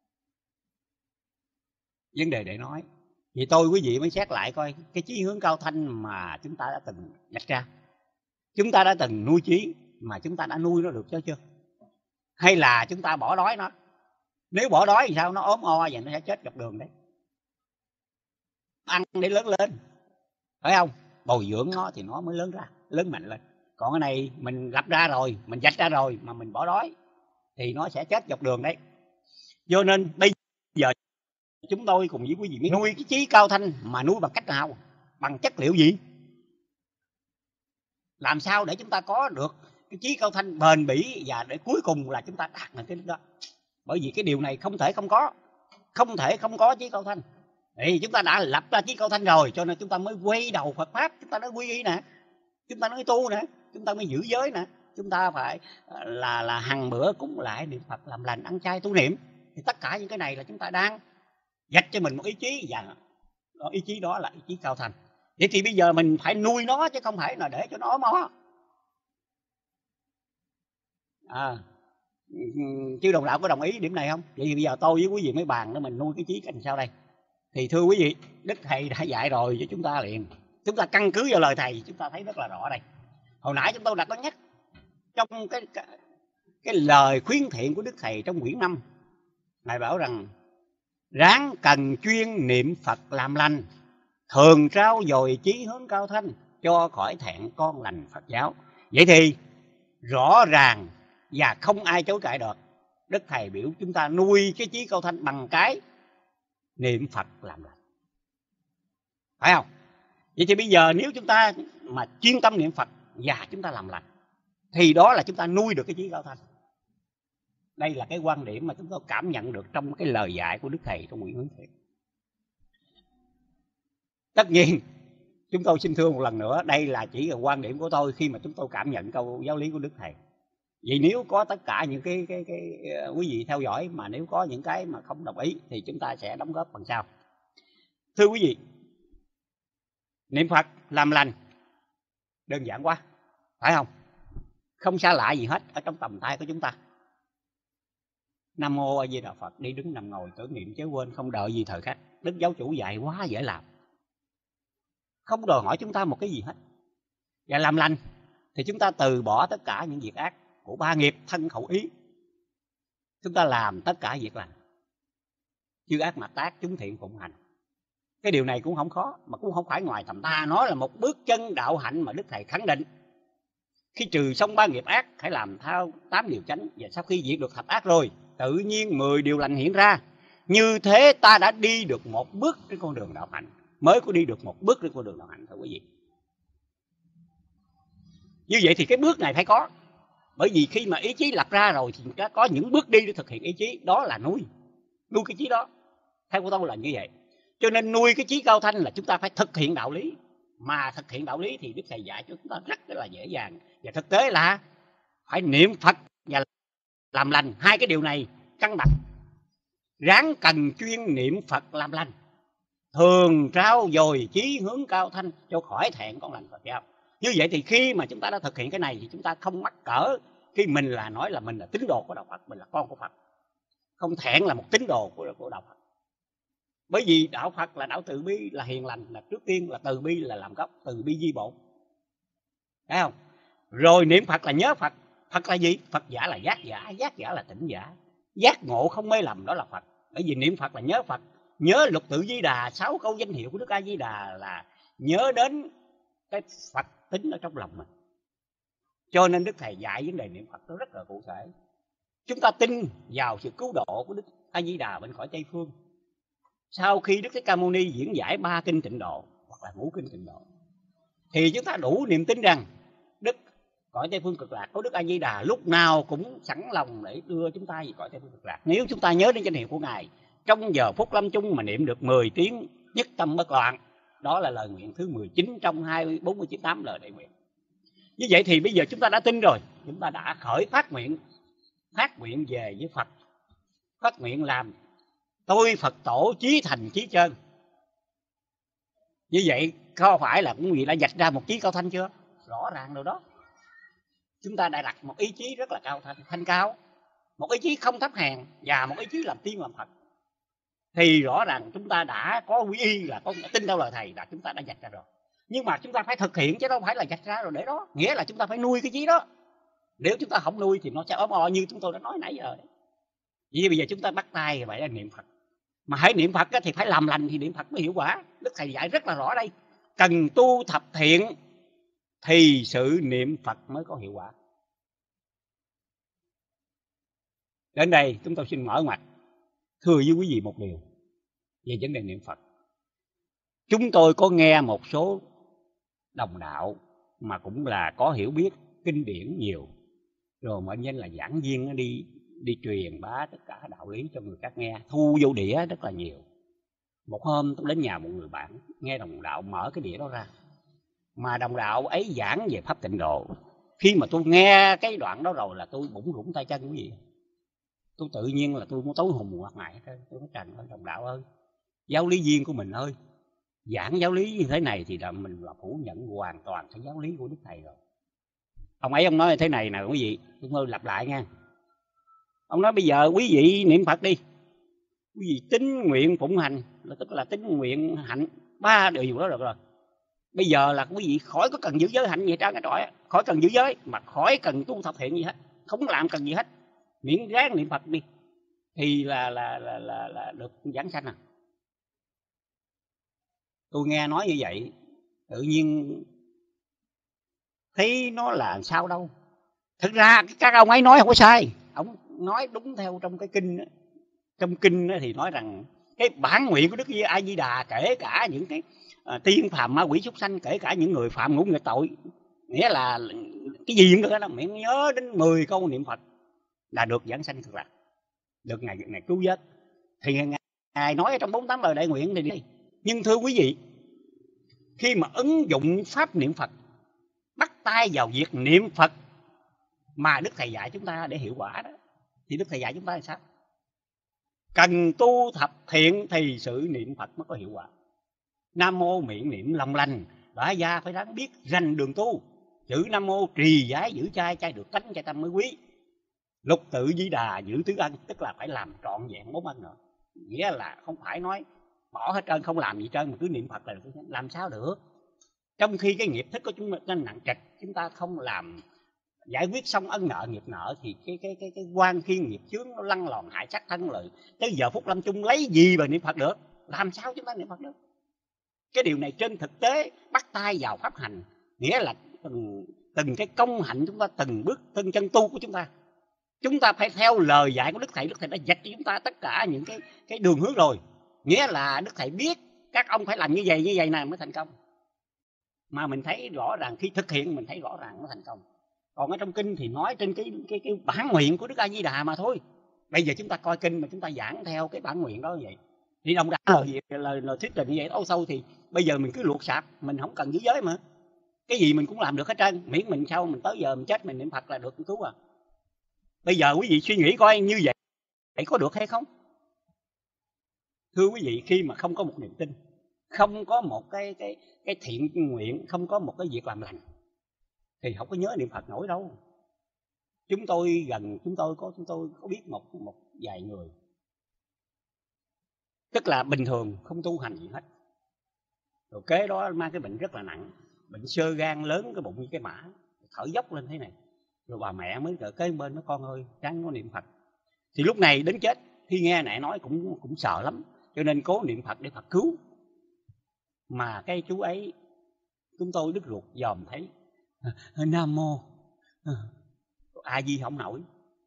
Vấn đề để nói. Vậy tôi quý vị mới xét lại coi cái chí hướng cao thanh mà chúng ta đã từng đặt ra, chúng ta đã từng nuôi chí mà chúng ta đã nuôi nó được chưa? Hay là chúng ta bỏ đói nó? Nếu bỏ đói thì sao? Nó ốm o và nó sẽ chết dọc đường đấy. Ăn để lớn lên, phải không? Bồi dưỡng nó thì nó mới lớn ra, lớn mạnh lên. Còn cái này mình lập ra rồi, mình vạch ra rồi mà mình bỏ đói thì nó sẽ chết dọc đường đấy. Cho nên bây giờ chúng tôi cùng với quý vị nuôi cái chí cao thanh, mà nuôi bằng cách nào? Bằng chất liệu gì? Làm sao để chúng ta có được cái chí cao thanh bền bỉ và để cuối cùng là chúng ta đạt được cái đó? Bởi vì cái điều này không thể không có chí cao thanh. Thì chúng ta đã lập ra chí cao thanh rồi, cho nên chúng ta mới quay đầu Phật pháp, chúng ta nói quy y nè, chúng ta nói tu nè, chúng ta mới giữ giới nè, chúng ta phải là hằng bữa cúng lại niệm Phật, làm lành, ăn chay, tu niệm. Thì tất cả những cái này là chúng ta đang dạch cho mình một ý chí, và ý chí đó là ý chí cao thanh. Vậy thì bây giờ mình phải nuôi nó chứ không phải là để cho nó ốm ó. Chứ đồng đạo có đồng ý điểm này không? Vậy thì bây giờ tôi với quý vị mới bàn để mình nuôi cái chí cảnh sao đây. Thì thưa quý vị, Đức Thầy đã dạy rồi cho chúng ta liền. Chúng ta căn cứ vào lời Thầy, chúng ta thấy rất là rõ đây. Hồi nãy chúng tôi đã có nhắc trong cái lời khuyến thiện của Đức Thầy trong quyển 5. Ngài bảo rằng ráng cần chuyên niệm Phật làm lành, thường trao dồi chí hướng cao thanh, cho khỏi thẹn con lành Phật giáo. Vậy thì rõ ràng và không ai chối cãi được, Đức Thầy biểu chúng ta nuôi cái chí cao thanh bằng cái niệm Phật làm lành, phải không? Vậy thì bây giờ nếu chúng ta mà chuyên tâm niệm Phật và chúng ta làm lành, thì đó là chúng ta nuôi được cái chí cao thanh. Đây là cái quan điểm mà chúng tôi cảm nhận được trong cái lời dạy của Đức Thầy trong Nguyện Hướng Thiện. Tất nhiên, chúng tôi xin thưa một lần nữa, đây là chỉ là quan điểm của tôi khi mà chúng tôi cảm nhận câu giáo lý của Đức Thầy. Vì nếu có tất cả những cái quý vị theo dõi mà nếu có những cái mà không đồng ý thì chúng ta sẽ đóng góp phần sau. Thưa quý vị, niệm Phật làm lành đơn giản quá, phải không? Không xa lạ gì hết, ở trong tầm tay của chúng ta. Nam Mô A Di Đà Phật, đi đứng nằm ngồi tưởng niệm chớ quên, không đợi gì thời khắc. Đức Giáo Chủ dạy quá dễ làm, không đòi hỏi chúng ta một cái gì hết. Và làm lành thì chúng ta từ bỏ tất cả những việc ác của ba nghiệp thân khẩu ý. Chúng ta làm tất cả việc lành, chư ác mạt tác chúng thiện phụng hành. Cái điều này cũng không khó, mà cũng không phải ngoài tầm ta. Nó là một bước chân đạo hạnh mà Đức Thầy khẳng định. Khi trừ xong ba nghiệp ác, hãy làm theo 8 điều chánh. Và sau khi diệt được thập ác rồi, tự nhiên 10 điều lành hiện ra. Như thế ta đã đi được một bước trên con đường đạo hạnh. Mới có đi được một bước trên con đường đạo hạnh, thưa quý vị. Như vậy thì cái bước này phải có. Bởi vì khi mà ý chí lập ra rồi thì đã có những bước đi để thực hiện ý chí. Đó là nuôi cái chí đó. Theo của tôi là như vậy. Cho nên nuôi cái chí cao thanh là chúng ta phải thực hiện đạo lý. Mà thực hiện đạo lý thì Đức Thầy dạy cho chúng ta rất là dễ dàng. Và thực tế là phải niệm Phật và làm lành. Hai cái điều này căn bản. Ráng cần chuyên niệm Phật làm lành, thường trao dồi chí hướng cao thanh cho khỏi thẹn con lành Phật giáo. Như vậy thì khi mà chúng ta đã thực hiện cái này thì chúng ta không mắc cỡ khi mình là nói là mình là tín đồ của đạo Phật, mình là con của Phật. Không thẹn là một tín đồ của đạo Phật. Bởi vì đạo Phật là đạo từ bi, là hiền lành, là trước tiên là từ bi là làm gốc, từ bi di bổn. Thấy không? Rồi niệm Phật là nhớ Phật. Phật là gì? Phật giả là giác giả là tỉnh giả. Giác ngộ không mê lầm, đó là Phật. Bởi vì niệm Phật là nhớ Phật. Nhớ lục tự Di Đà, 6 câu danh hiệu của Đức A Di Đà là nhớ đến cái Phật tính ở trong lòng mình. Cho nên Đức Thầy dạy vấn đề niệm Phật nó rất là cụ thể. Chúng ta tin vào sự cứu độ của Đức A Di Đà bên khỏi Tây Phương. Sau khi Đức Thích Ca Mâu Ni diễn giải 3 kinh tịnh độ hoặc là ngũ kinh tịnh độ, thì chúng ta đủ niềm tin rằng Đức cõi Tây Phương Cực Lạc của Đức A Di Đà lúc nào cũng sẵn lòng để đưa chúng ta về cõi Tây Phương Cực Lạc. Nếu chúng ta nhớ đến danh hiệu của Ngài trong giờ phút lâm chung mà niệm được 10 tiếng nhất tâm bất loạn, đó là lời nguyện thứ 19 trong 49 lời đại nguyện. Như vậy thì bây giờ chúng ta đã tin rồi, chúng ta đã khởi phát nguyện về với Phật, phát nguyện làm tôi Phật tổ chí thành chí chân. Như vậy có phải là cũng gì đã dạch ra một chí cao thanh chưa? Rõ ràng rồi đó. Chúng ta đã đặt một ý chí rất là cao thanh cao, một ý chí không thấp hèn và một ý chí làm tiên làm Phật. Thì rõ ràng chúng ta đã có quy y, là có tin theo lời Thầy, là chúng ta đã dạch ra rồi. Nhưng mà chúng ta phải thực hiện chứ đâu phải là dạch ra rồi để đó. Nghĩa là chúng ta phải nuôi cái chí đó. Nếu chúng ta không nuôi thì nó sẽ ốm o như chúng tôi đã nói nãy giờ đấy. Vì bây giờ chúng ta bắt tay vậy là niệm Phật. Mà hãy niệm Phật thì phải làm lành thì niệm Phật mới hiệu quả. Đức Thầy dạy rất là rõ đây. Cần tu thập thiện thì sự niệm Phật mới có hiệu quả. Đến đây chúng tôi xin mở ngoặt thưa với quý vị một điều về vấn đề niệm Phật. Chúng tôi có nghe một số đồng đạo mà cũng là có hiểu biết kinh điển nhiều, rồi mệnh danh là giảng viên đi truyền bá tất cả đạo lý cho người khác nghe, thu vô đĩa rất là nhiều. Một hôm tôi đến nhà một người bạn, nghe đồng đạo mở cái đĩa đó ra, mà đồng đạo ấy giảng về pháp tịnh độ. Khi mà tôi nghe cái đoạn đó rồi là tôi bủn rủn tay chân quý vị. Tôi tự nhiên là tôi muốn tối hùng mặt mày thôi. Tôi nói Trần ơi, đồng đạo ơi, giáo lý viên của mình ơi, giảng giáo lý như thế này thì là mình là phủ nhận hoàn toàn cái giáo lý của Đức Thầy rồi. Ông ấy ông nói thế này nè quý vị, tôi hơi lặp lại nha. Ông nói bây giờ quý vị niệm Phật đi, quý vị tín nguyện phụng hành, là tức là tín nguyện hạnh 3 điều đó được rồi. Bây giờ là quý vị khỏi có cần giữ giới hạnh gì hết trơn cái trọi, khỏi cần giữ giới, mà khỏi cần tu thập thiện gì hết, không làm cần gì hết, miễn ráng niệm Phật đi thì là được giảng sanh à. Tôi nghe nói như vậy tự nhiên thấy nó là sao đâu. Thực ra các ông ấy nói không có sai, ông nói đúng theo trong cái kinh đó. Trong kinh thì nói rằng cái bản nguyện của Đức A Di Đà, kể cả những cái tiên phàm ma quỷ súc sanh, kể cả những người phạm ngũ nghịch tội, nghĩa là cái gì cũng được đó, miễn nhớ đến 10 câu niệm Phật là được giảng sanh cực lạc, được Ngài cứu vớt. Thì Ngài nói trong 48 lời đại nguyện này đi. Nhưng thưa quý vị, khi mà ứng dụng pháp niệm Phật, bắt tay vào việc niệm Phật mà Đức Thầy dạy chúng ta để hiệu quả đó, thì Đức Thầy dạy chúng ta là sao? Cần tu thập thiện thì sự niệm Phật mới có hiệu quả. Nam mô miệng niệm lòng lành, đọa gia phải đáng biết rành đường tu. Chữ Nam mô trì giải giữ chay được tánh chay tâm mới quý. Lục tự di đà giữ tứ ân, tức là phải làm trọn vẹn 4 ân nữa. Nghĩa là không phải nói bỏ hết trơn, không làm gì trơn mà cứ niệm Phật là được. Làm sao được? Trong khi cái nghiệp thức của chúng ta nặng trịch, chúng ta không làm giải quyết xong ân nợ nghiệp nợ, thì cái quan khiên nghiệp chướng nó lăn lòn hại sát thân lợi. Tới giờ phút lâm chung lấy gì mà niệm Phật được? Làm sao chúng ta niệm Phật được? Cái điều này trên thực tế bắt tay vào pháp hành, nghĩa là từng cái công hạnh chúng ta, từng bước từng chân tu của chúng ta phải theo lời dạy của Đức Thầy. Đức Thầy đã dạy cho chúng ta tất cả những cái đường hướng rồi. Nghĩa là Đức Thầy biết các ông phải làm như vậy này mới thành công. Mà mình thấy rõ ràng khi thực hiện mình thấy rõ ràng nó thành công. Còn ở trong kinh thì nói trên cái bản nguyện của Đức A Di Đà mà thôi. Bây giờ chúng ta coi kinh mà chúng ta giảng theo cái bản nguyện đó như vậy, thì đồng đẳng lời thuyết trình như vậy đâu sâu, thì bây giờ mình cứ luộc sạp, mình không cần giữ giới mà. Cái gì mình cũng làm được hết trơn, miễn mình sau mình tới giờ mình chết mình niệm Phật là được cứu à. Bây giờ quý vị suy nghĩ coi như vậy có được hay không? Thưa quý vị, khi mà không có một niềm tin, không có một cái thiện nguyện, không có một cái việc làm lành, thì không có nhớ niệm Phật nổi đâu. Chúng tôi có biết một vài người, tức là bình thường không tu hành gì hết, rồi kế đó mang cái bệnh rất là nặng, bệnh xơ gan lớn cái bụng như cái mã, thở dốc lên thế này. Rồi bà mẹ mới ở kế bên nói con ơi ráng có niệm Phật. Thì lúc này đến chết, khi nghe mẹ nói cũng sợ lắm, cho nên cố niệm Phật để Phật cứu. Mà cái chú ấy chúng tôi đứt ruột dòm thấy Nam mô A Di không nổi,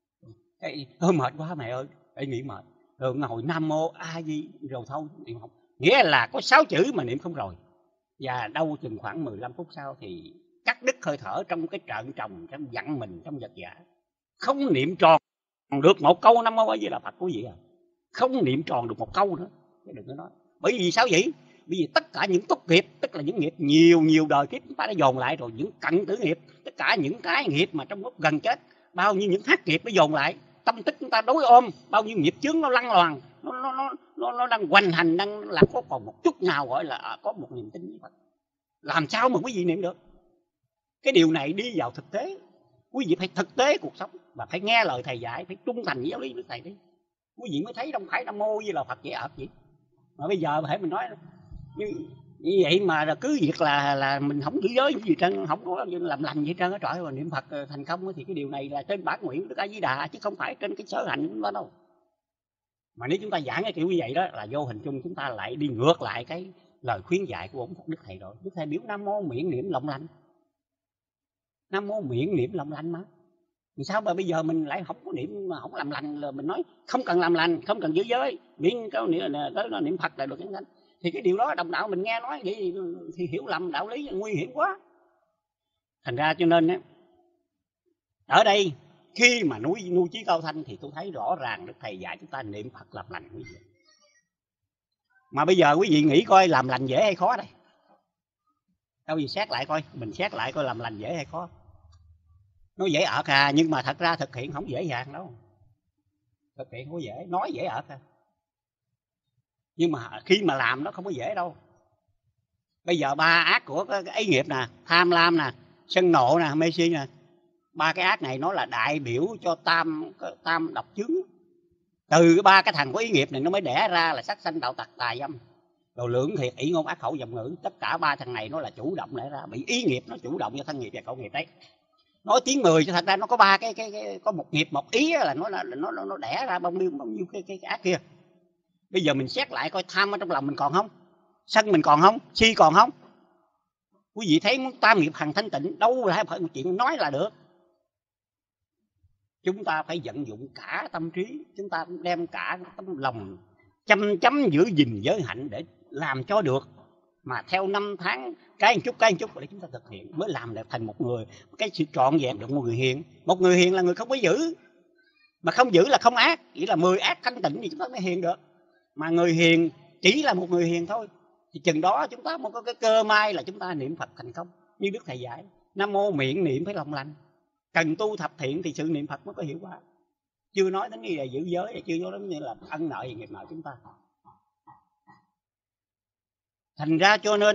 mệt quá mẹ ơi, nghĩ mệt rồi ngồi Nam mô A Di rồi thôi niệm không. Nghĩa là có 6 chữ mà niệm không rồi. Và đâu chừng khoảng 15 phút sau thì cắt đứt hơi thở trong cái trận trồng, trong giận mình, trong vật vã. Không niệm tròn được một câu Nam mô A Di Đà Phật quý vị à. Không niệm tròn được một câu nữa, đừng có nói. Bởi vì sao vậy? Bởi vì tất cả những túc nghiệp, tức là những nghiệp nhiều đời kiếp chúng ta đã dồn lại rồi, những cận tử nghiệp, tất cả những cái nghiệp mà trong lúc gần chết, bao nhiêu những hát nghiệp nó dồn lại, tâm tích chúng ta đối ôm, bao nhiêu nghiệp chướng nó lăn loàn, nó đang hoành hành, đang là có còn một chút nào gọi là có một niềm tin như vậy. Làm sao mà quý vị niệm được? Cái điều này đi vào thực tế, quý vị phải thực tế cuộc sống và phải nghe lời thầy dạy, phải trung thành với giáo lý của thầy đi. Quý vị mới thấy không phải Nam mô với là Phật dễ ợt gì. Mà bây giờ phải mình nói như vậy mà cứ việc là mình không giữ giới gì trơn, không có làm lành gì trơn á, trời ơi, niệm Phật thành công thì cái điều này là trên bản nguyện của Đức A Di Đà chứ không phải trên cái sở hạnh của chúng ta đâu. Mà nếu chúng ta giảng cái kiểu như vậy đó là vô hình chung chúng ta lại đi ngược lại cái lời khuyến dạy của ông Đức Thầy rồi. Đức Thầy biểu Nam mô miệng niệm lòng lành, Nam mô miệng niệm lòng lành mà. Vì sao mà bây giờ mình lại không có niệm mà không làm lành, là mình nói không cần làm lành, không cần giữ giới, miễn cái niệm Phật là được cái danh. Thì cái điều đó đồng đạo mình nghe nói vậy thì hiểu lầm đạo lý nguy hiểm quá. Thành ra cho nên ở đây khi mà nuôi chí cao thanh thì tôi thấy rõ ràng Đức Thầy dạy chúng ta niệm Phật làm lành quý vị. Mà bây giờ quý vị nghĩ coi làm lành dễ hay khó đây? Đâu gì xét lại coi, mình xét lại coi làm lành dễ hay khó. Nó dễ ợt à, nhưng mà thật ra thực hiện không dễ dàng đâu. Thực hiện không có dễ, nói dễ ợt à. Nhưng mà khi mà làm nó không có dễ đâu. Bây giờ 3 ác của cái ý nghiệp nè, tham lam nè, sân nộ nè, mê si nè. 3 cái ác này nó là đại biểu cho tam độc chướng. Từ 3 cái thằng có ý nghiệp này nó mới đẻ ra là sát sanh đạo tặc tà dâm. Rồi lưỡng thiệt, ỷ ngôn ác khẩu dâm ngữ. Tất cả 3 thằng này nó là chủ động đẻ ra. Bị ý nghiệp nó chủ động cho thân nghiệp và khẩu nghiệp đấy. Nói tiếng người cho thật ra nó có 3 có một nghiệp một ý là nó đẻ ra bao nhiêu cái ác kia. Bây giờ mình xét lại coi tham ở trong lòng mình còn không, sân mình còn không, si còn không. Quý vị thấy muốn tam nghiệp hằng thanh tịnh đâu là phải một chuyện nói là được. Chúng ta phải vận dụng cả tâm trí, chúng ta đem cả tấm lòng chăm giữ gìn giới hạnh để làm cho được. Mà theo 5 tháng cái một chút để chúng ta thực hiện mới làm được thành một người, cái sự trọn vẹn được một người hiền. Một người hiền là người không có giữ. Mà không giữ là không ác, chỉ là 10 ác thanh tịnh thì chúng ta mới hiền được. Mà người hiền chỉ là một người hiền thôi, thì chừng đó chúng ta mới có cái cơ may là chúng ta niệm Phật thành công. Như Đức Thầy dạy, Nam Mô miệng niệm phải lòng lành, cần tu thập thiện thì sự niệm Phật mới có hiệu quả. Chưa nói đến như là giữ giới, chưa nói đến như là ân nợ và nghiệp nợ chúng ta. Thành ra cho nên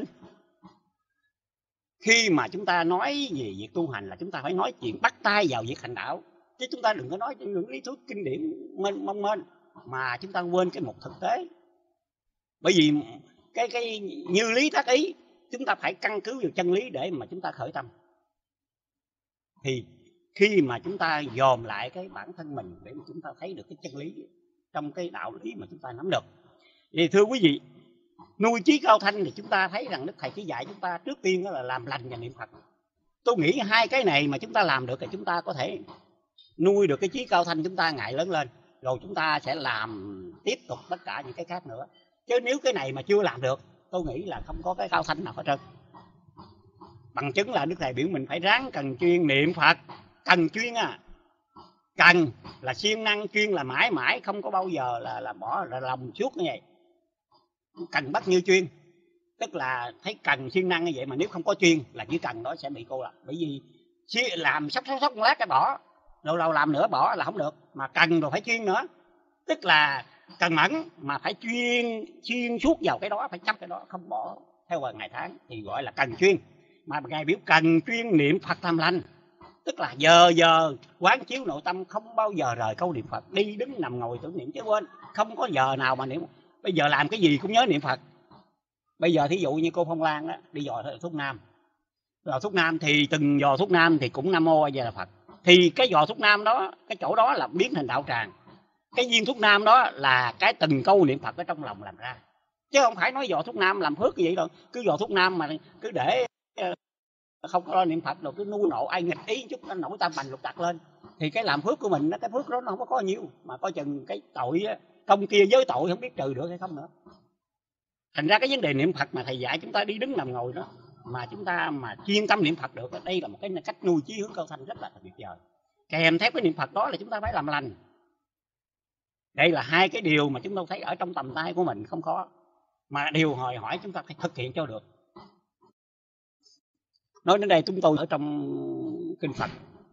khi mà chúng ta nói về việc tu hành là chúng ta phải nói chuyện bắt tay vào việc hành đạo, chứ chúng ta đừng có nói những lý thuyết kinh điển mong mênh mà chúng ta quên cái một thực tế. Bởi vì cái như lý tác ý, chúng ta phải căn cứ vào chân lý để mà chúng ta khởi tâm. Thì khi mà chúng ta dòm lại cái bản thân mình để mà chúng ta thấy được cái chân lý trong cái đạo lý mà chúng ta nắm được. Thì thưa quý vị, nuôi chí cao thanh thì chúng ta thấy rằng Đức Thầy chỉ dạy chúng ta trước tiên đó là làm lành và niệm Phật. Tôi nghĩ hai cái này mà chúng ta làm được thì chúng ta có thể nuôi được cái chí cao thanh chúng ta ngày lớn lên, rồi chúng ta sẽ làm tiếp tục tất cả những cái khác nữa. Chứ nếu cái này mà chưa làm được, tôi nghĩ là không có cái cao thanh nào hết trơn. Bằng chứng là Đức Thầy biểu mình phải ráng cần chuyên niệm Phật. Cần chuyên cần là siêng năng, chuyên là mãi mãi, không có bao giờ là bỏ lòng suốt như vậy. Cần bắt như chuyên, tức là thấy cần siêng năng như vậy, mà nếu không có chuyên là chỉ cần đó sẽ bị cô lập. Bởi vì làm sóc một lát cái bỏ, lâu làm nữa bỏ là không được, mà cần rồi phải chuyên nữa. Tức là cần mẫn mà phải chuyên suốt vào cái đó, phải chấp cái đó, không bỏ theo ngày tháng thì gọi là cần chuyên. Mà Ngài biểu cần chuyên niệm Phật làm lành, tức là giờ quán chiếu nội tâm, không bao giờ rời câu niệm Phật, đi đứng nằm ngồi tưởng niệm chứ quên, không có giờ nào mà niệm. Bây giờ làm cái gì cũng nhớ niệm Phật. Bây giờ thí dụ như cô Phong Lan đó, đi dò thuốc nam, dò thuốc nam thì từng dò thuốc nam thì cũng Nam Mô A Di Đà Phật. Thì cái dò thuốc nam đó, cái chỗ đó là biến thành đạo tràng. Cái viên thuốc nam đó là cái từng câu niệm Phật ở trong lòng làm ra, chứ không phải nói dò thuốc nam làm phước gì vậy đâu. Cứ dò thuốc nam mà cứ để không có niệm Phật rồi cứ nu nộ ai nghịch ý chút nó nổi tam bành lục tặc lên, thì cái làm phước của mình cái phước đó nó không có nhiều, mà coi chừng cái tội công kia với tội không biết trừ được hay không nữa. Thành ra cái vấn đề niệm Phật mà thầy dạy chúng ta đi đứng nằm ngồi đó, mà chúng ta mà chuyên tâm niệm Phật được, đây là một cái cách nuôi chí hướng cao thanh rất là tuyệt vời. Kèm theo cái niệm Phật đó là chúng ta phải làm lành. Đây là hai cái điều mà chúng ta thấy ở trong tầm tay của mình không có, mà điều hỏi chúng ta phải thực hiện cho được. Nói đến đây chúng tôi ở trong kinh Phật,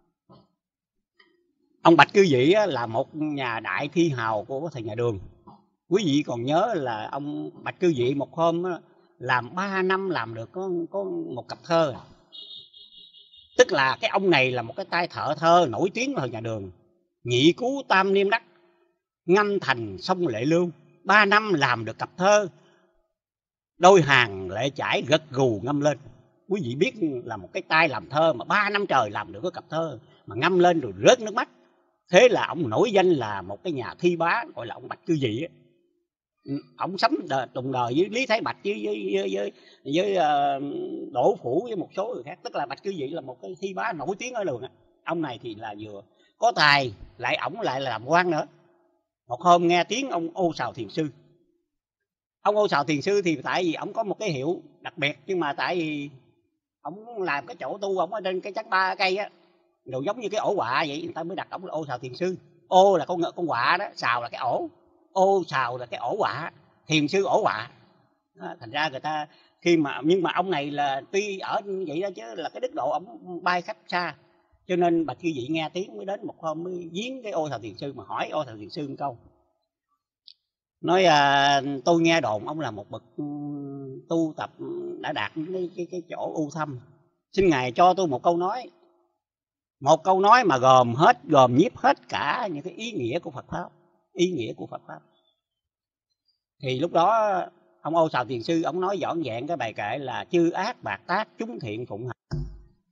ông Bạch Cư Dị là một nhà đại thi hào của thầy nhà Đường. Quý vị còn nhớ là ông Bạch Cư Dị một hôm làm 3 năm làm được có một cặp thơ. Tức là cái ông này là một cái tay thợ thơ nổi tiếng của thầy nhà Đường. Nhị cứu tam niêm đắc, ngâm thành sông lệ lưu, 3 năm làm được cặp thơ, đôi hàng lệ chảy gật gù ngâm lên. Quý vị biết là một cái tay làm thơ mà 3 năm trời làm được cái cặp thơ mà ngâm lên rồi rớt nước mắt. Thế là ông nổi danh là một cái nhà thi bá, gọi là ông Bạch Cư Dị. Ông sống trùng đời với Lý Thái Bạch với Đỗ Phủ với một số người khác. Tức là Bạch Cư Dị là một cái thi bá nổi tiếng ở đường. Ông này thì là vừa có tài, lại ổng lại là làm quan nữa. Một hôm nghe tiếng ông Ô Sào Thiền Sư. Ông Ô Sào Thiền Sư thì tại vì ổng có một cái hiệu đặc biệt, nhưng mà tại vì ổng làm cái chỗ tu ổng ở trên cái chắc 3 cây á, rồi giống như cái ổ quạ vậy, người ta mới đặt ổng là Ô Sào Thiền Sư. Ô là con quạ đó, sào là cái ổ, ô sào là cái ổ quạ, thiền sư ổ quạ. Thành ra người ta khi mà, nhưng mà ông này là tuy ở vậy đó chứ là cái đức độ ổng bay khách xa, cho nên Bạch Cư Dị nghe tiếng mới đến một hôm mới viếng cái Ô Sào Thiền Sư mà hỏi Ô Sào Thiền Sư một câu, nói tôi nghe đồn ông là một bậc tu tập đã đạt cái chỗ ưu thâm, xin ngài cho tôi một câu nói, một câu nói mà gồm nhiếp hết cả những cái ý nghĩa của Phật pháp, ý nghĩa của Phật pháp. Thì lúc đó ông Ô Sào Thiền Sư ông nói dọn dẹn cái bài kệ là chư ác bạc tác chúng thiện phụng hành,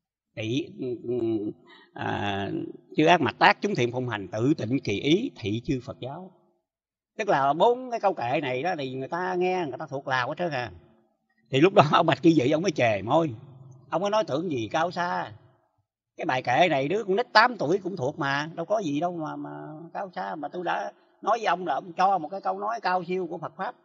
chư ác bạc tác chúng thiện phụng hành, tự tịnh kỳ ý thị chư Phật giáo. Tức là 4 cái câu kệ này đó thì người ta nghe, người ta thuộc lào hết trơn à. Thì lúc đó ông Bạch Cư Dị ông mới chề môi, ông mới nói tưởng gì cao xa, cái bài kệ này đứa con nít 8 tuổi cũng thuộc mà, đâu có gì đâu mà cao xa, mà tôi đã nói với ông là ông cho một cái câu nói cao siêu của Phật pháp.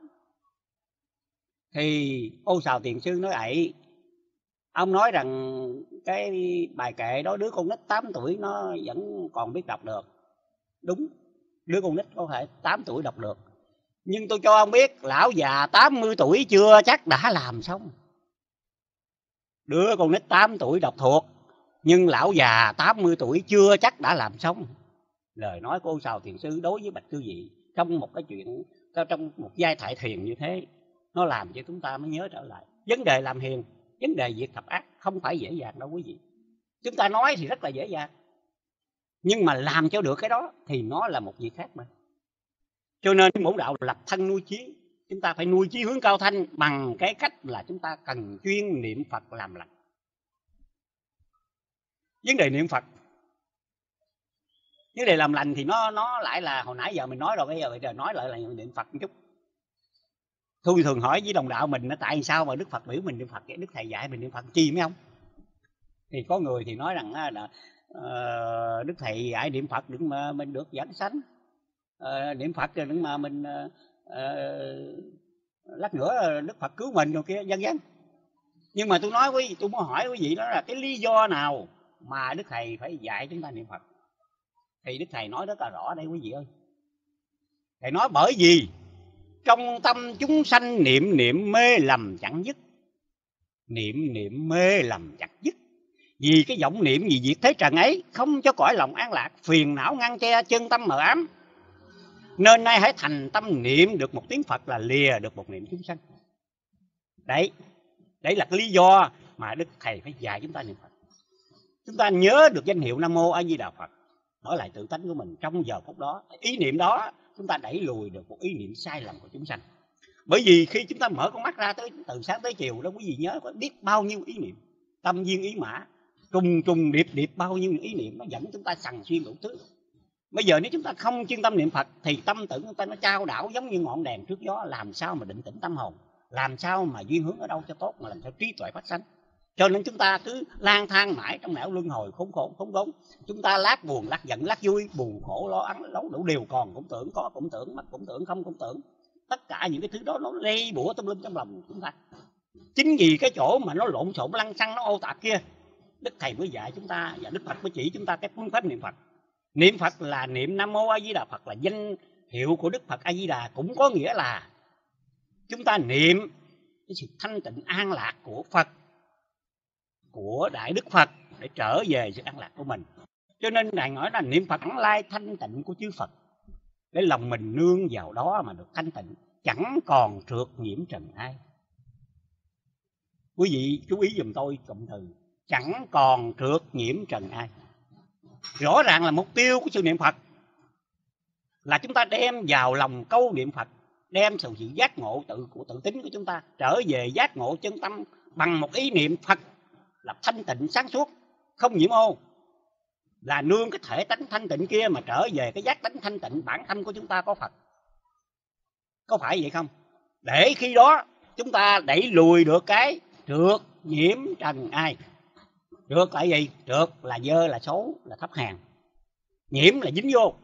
Thì Ô Sào Thiền Sư nói ậy, ông nói rằng cái bài kệ đó đứa con nít 8 tuổi nó vẫn còn biết đọc được, Đúng, đứa con nít có thể 8 tuổi đọc được. Nhưng tôi cho ông biết, lão già 80 tuổi chưa chắc đã làm xong. Đứa con nít 8 tuổi đọc thuộc, nhưng lão già 80 tuổi chưa chắc đã làm xong. Lời nói của ông Sào Thiền Sư đối với bạch cư vị trong một cái chuyện, trong một giai thoại thiền như thế, nó làm cho chúng ta mới nhớ trở lại. Vấn đề làm hiền, vấn đề diệt thập ác không phải dễ dàng đâu quý vị. Chúng ta nói thì rất là dễ dàng, nhưng mà làm cho được cái đó thì nó là một việc khác mà. Cho nên bổn đạo lập thân nuôi chí. Chúng ta phải nuôi chí hướng cao thanh bằng cái cách là chúng ta cần chuyên niệm Phật làm lành. Vấn đề niệm Phật, vấn đề làm lành thì nó lại là hồi nãy giờ mình nói rồi, bây giờ nói lại là niệm Phật một chút. Tôi thường hỏi với đồng đạo mình, tại sao mà Đức Phật biểu mình niệm Phật vậy? Đức Thầy dạy mình niệm Phật chi mấy ông? Thì có người thì nói rằng là Đức Thầy dạy niệm Phật đừng mà mình được vãng sanh, niệm Phật đừng mà mình lát nữa Đức Phật cứu mình rồi kia vân vân. Nhưng mà tôi nói tôi muốn hỏi quý vị đó là cái lý do nào mà Đức Thầy phải dạy chúng ta niệm Phật? Thì Đức Thầy nói rất là rõ đây quý vị ơi. Thầy nói bởi vì trong tâm chúng sanh niệm niệm mê lầm chẳng dứt. Niệm niệm mê lầm chẳng dứt. Vì cái vọng niệm gì việc thế trần ấy, không cho cõi lòng an lạc, phiền não ngăn che chân tâm mờ ám. Nên nay hãy thành tâm niệm được một tiếng Phật là lìa được một niệm chúng sanh. Đấy là cái lý do mà Đức Thầy phải dạy chúng ta niệm Phật. Chúng ta nhớ được danh hiệu Nam Mô A Di Đà Phật, mở lại tự tánh của mình trong giờ phút đó. Ý niệm đó chúng ta đẩy lùi được một ý niệm sai lầm của chúng sanh. Bởi vì khi chúng ta mở con mắt ra tới từ sáng tới chiều đó, quý vị nhớ có biết bao nhiêu ý niệm, tâm duyên ý mã, trùng điệp bao nhiêu ý niệm, nó dẫn chúng ta sằng xuyên đủ thứ. Bây giờ nếu chúng ta không chuyên tâm niệm Phật thì tâm tưởng chúng ta nó trao đảo giống như ngọn đèn trước gió, làm sao mà định tĩnh tâm hồn, làm sao mà duyên hướng ở đâu cho tốt, mà làm sao trí tuệ phát sanh. Cho nên chúng ta cứ lang thang mãi trong nẻo luân hồi khốn khổ khốn đốn. Chúng ta lát buồn lát giận lát vui, buồn khổ lo ắng lấu đủ đều còn cũng tưởng, có cũng tưởng, mất cũng tưởng, không cũng tưởng. Tất cả những cái thứ đó nó lây bủa tâm linh trong lòng chúng ta. Chính vì cái chỗ mà nó lộn xộn lăng xăng, nó ô tạp kia, Đức Thầy mới dạy chúng ta và Đức Phật mới chỉ chúng ta cái phương pháp niệm Phật. Niệm Phật là niệm Nam Mô A Di Đà Phật là danh hiệu của Đức Phật A Di Đà, cũng có nghĩa là chúng ta niệm cái sự thanh tịnh an lạc của Phật, của Đại Đức Phật để trở về sự an lạc của mình. Cho nên Ngài nói là niệm Phật ẩn lai thanh tịnh của chư Phật, để lòng mình nương vào đó mà được thanh tịnh, chẳng còn trượt nhiễm trần ai. Quý vị chú ý giùm tôi cụm từ chẳng còn trượt nhiễm trần ai. Rõ ràng là mục tiêu của sự niệm Phật là chúng ta đem vào lòng câu niệm Phật, đem sự giác ngộ của tự tính của chúng ta trở về giác ngộ chân tâm bằng một ý niệm Phật là thanh tịnh sáng suốt, không nhiễm ô, là nương cái thể tánh thanh tịnh kia mà trở về cái giác tánh thanh tịnh bản thân của chúng ta có Phật. Có phải vậy không? Để khi đó chúng ta đẩy lùi được cái trượt nhiễm trần ai. Trượt là gì? Trượt là dơ, là xấu, là thấp hèn. Nhiễm là dính vô.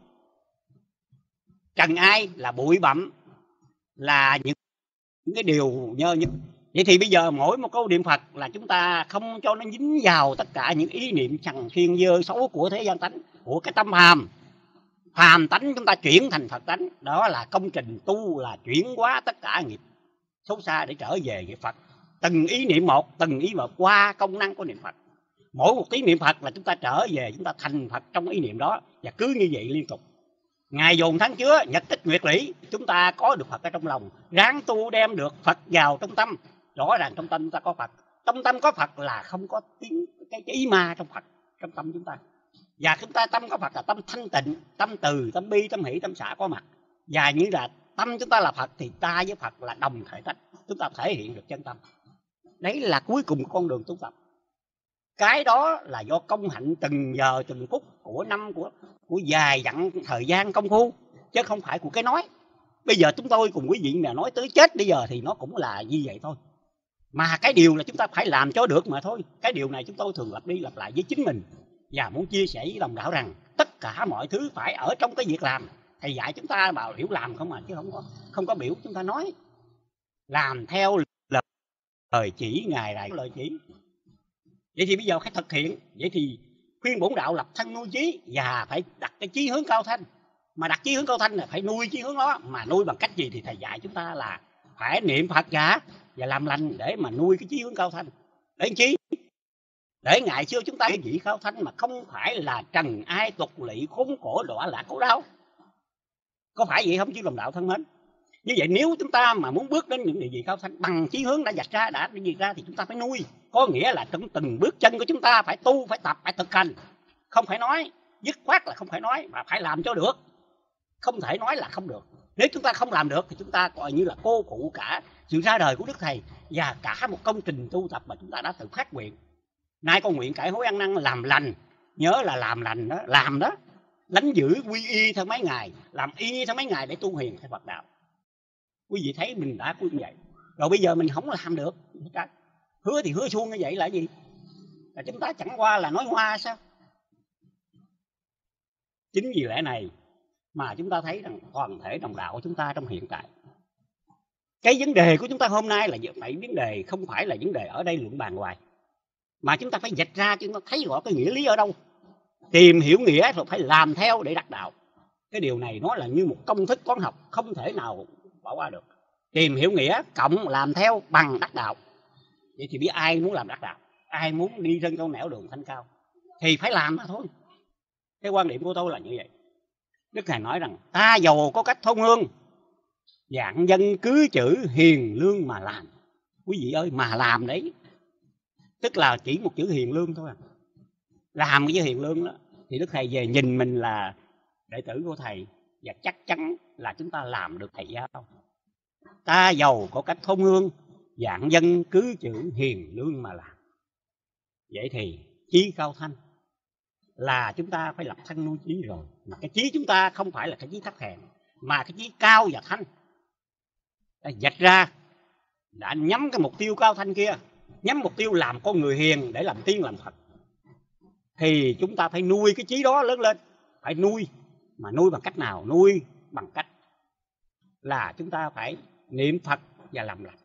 Trần ai là bụi bặm, là những cái điều nhơ nhất. Vậy thì bây giờ mỗi một câu niệm Phật là chúng ta không cho nó dính vào tất cả những ý niệm trần xuyên dơ xấu của thế gian tánh, của cái tâm phàm. Phàm tánh chúng ta chuyển thành Phật tánh. Đó là công trình tu, là chuyển hóa tất cả nghiệp xấu xa để trở về nghiệp Phật. Từng ý niệm một, từng ý một qua công năng của niệm Phật. Mỗi một tiếng niệm Phật là chúng ta trở về, chúng ta thành Phật trong ý niệm đó. Và cứ như vậy liên tục. Ngày dồn tháng chứa, nhật tích nguyệt lý, chúng ta có được Phật ở trong lòng. Ráng tu đem được Phật vào trong tâm. Rõ ràng trong tâm chúng ta có Phật. Trong tâm có Phật là không có tiếng cái ý ma trong Phật, trong tâm chúng ta. Và chúng ta tâm có Phật là tâm thanh tịnh, tâm từ, tâm bi, tâm hỷ, tâm xả có mặt. Và như là tâm chúng ta là Phật thì ta với Phật là đồng thể tánh. Chúng ta thể hiện được chân tâm. Đấy là cuối cùng con đường tu tập. Cái đó là do công hạnh từng giờ từng phút của năm, của dài dặn thời gian công phu, chứ không phải của cái nói. Bây giờ chúng tôi cùng quý vị mà nói tới chết bây giờ thì nó cũng là như vậy thôi. Mà cái điều là chúng ta phải làm cho được mà thôi. Cái điều này chúng tôi thường lặp đi lặp lại với chính mình. Và muốn chia sẻ với đồng đạo rằng tất cả mọi thứ phải ở trong cái việc làm. Thầy dạy chúng ta bảo hiểu làm không mà, chứ không có biểu chúng ta nói. Làm theo lời chỉ, Ngài lại lời chỉ. Vậy thì bây giờ phải thực hiện. Vậy thì khuyên bổn đạo lập thân nuôi chí và phải đặt cái chí hướng cao thanh. Mà đặt chí hướng cao thanh là phải nuôi chí hướng đó. Mà nuôi bằng cách gì thì thầy dạy chúng ta là phải niệm Phật và làm lành để mà nuôi cái chí hướng cao thanh. Để làm chi? Để ngày xưa chúng ta cái vị cao thanh mà không phải là trần ai tục lỵ khốn khổ đọa lạc khổ đau. Có phải vậy không chứ đồng đạo thân mến? Như vậy nếu chúng ta mà muốn bước đến những địa vị cao thanh bằng chí hướng đã vạch ra, đã viết ra thì chúng ta phải nuôi. Có nghĩa là trong từng bước chân của chúng ta phải tu, phải tập, phải thực hành. Không phải nói, dứt khoát là không phải nói, mà phải làm cho được. Không thể nói là không được. Nếu chúng ta không làm được thì chúng ta coi như là cô phụ cả sự ra đời của Đức Thầy và cả một công trình tu tập mà chúng ta đã tự phát nguyện. Nay con nguyện cải hối ăn năn làm lành. Nhớ là làm lành đó, làm đó. Lánh giữ quy y theo mấy ngày, làm y theo mấy ngày để tu hiền theo Phật đạo. Quý vị thấy mình đã như vậy. Rồi bây giờ mình không làm được. Hứa thì hứa suông như vậy là gì? Là chúng ta chẳng qua là nói hoa sao? Chính vì lẽ này mà chúng ta thấy rằng toàn thể đồng đạo của chúng ta trong hiện tại, cái vấn đề của chúng ta hôm nay là phải vấn đề, không phải là vấn đề ở đây luận bàn hoài, mà chúng ta phải vạch ra, chúng ta thấy rõ cái nghĩa lý ở đâu, tìm hiểu nghĩa rồi phải làm theo để đắc đạo. Cái điều này nó là như một công thức toán học, không thể nào bỏ qua được. Tìm hiểu nghĩa cộng làm theo bằng đắc đạo. Vậy thì biết ai muốn làm đắc đạo, ai muốn đi trên con nẻo đường thanh cao thì phải làm mà thôi. Cái quan điểm của tôi là như vậy. Đức Thầy nói rằng ta giàu có cách thông hương, dạng dân cứ chữ hiền lương mà làm. Quý vị ơi, mà làm đấy, tức là chỉ một chữ hiền lương thôi à. Làm cái chữ hiền lương đó thì Đức Thầy về nhìn mình là đệ tử của Thầy và chắc chắn là chúng ta làm được Thầy giao. Ta giàu có cách thông hương, dạng dân cứ chữ hiền lương mà làm. Vậy thì chí cao thanh là chúng ta phải lập thân nuôi chí rồi. Mà cái chí chúng ta không phải là cái chí thấp hèn, mà cái chí cao và thanh. Đã vạch ra, đã nhắm cái mục tiêu cao thanh kia, nhắm mục tiêu làm con người hiền để làm tiên làm Phật, thì chúng ta phải nuôi cái chí đó lớn lên. Phải nuôi. Mà nuôi bằng cách nào? Nuôi bằng cách là chúng ta phải niệm Phật và làm lành.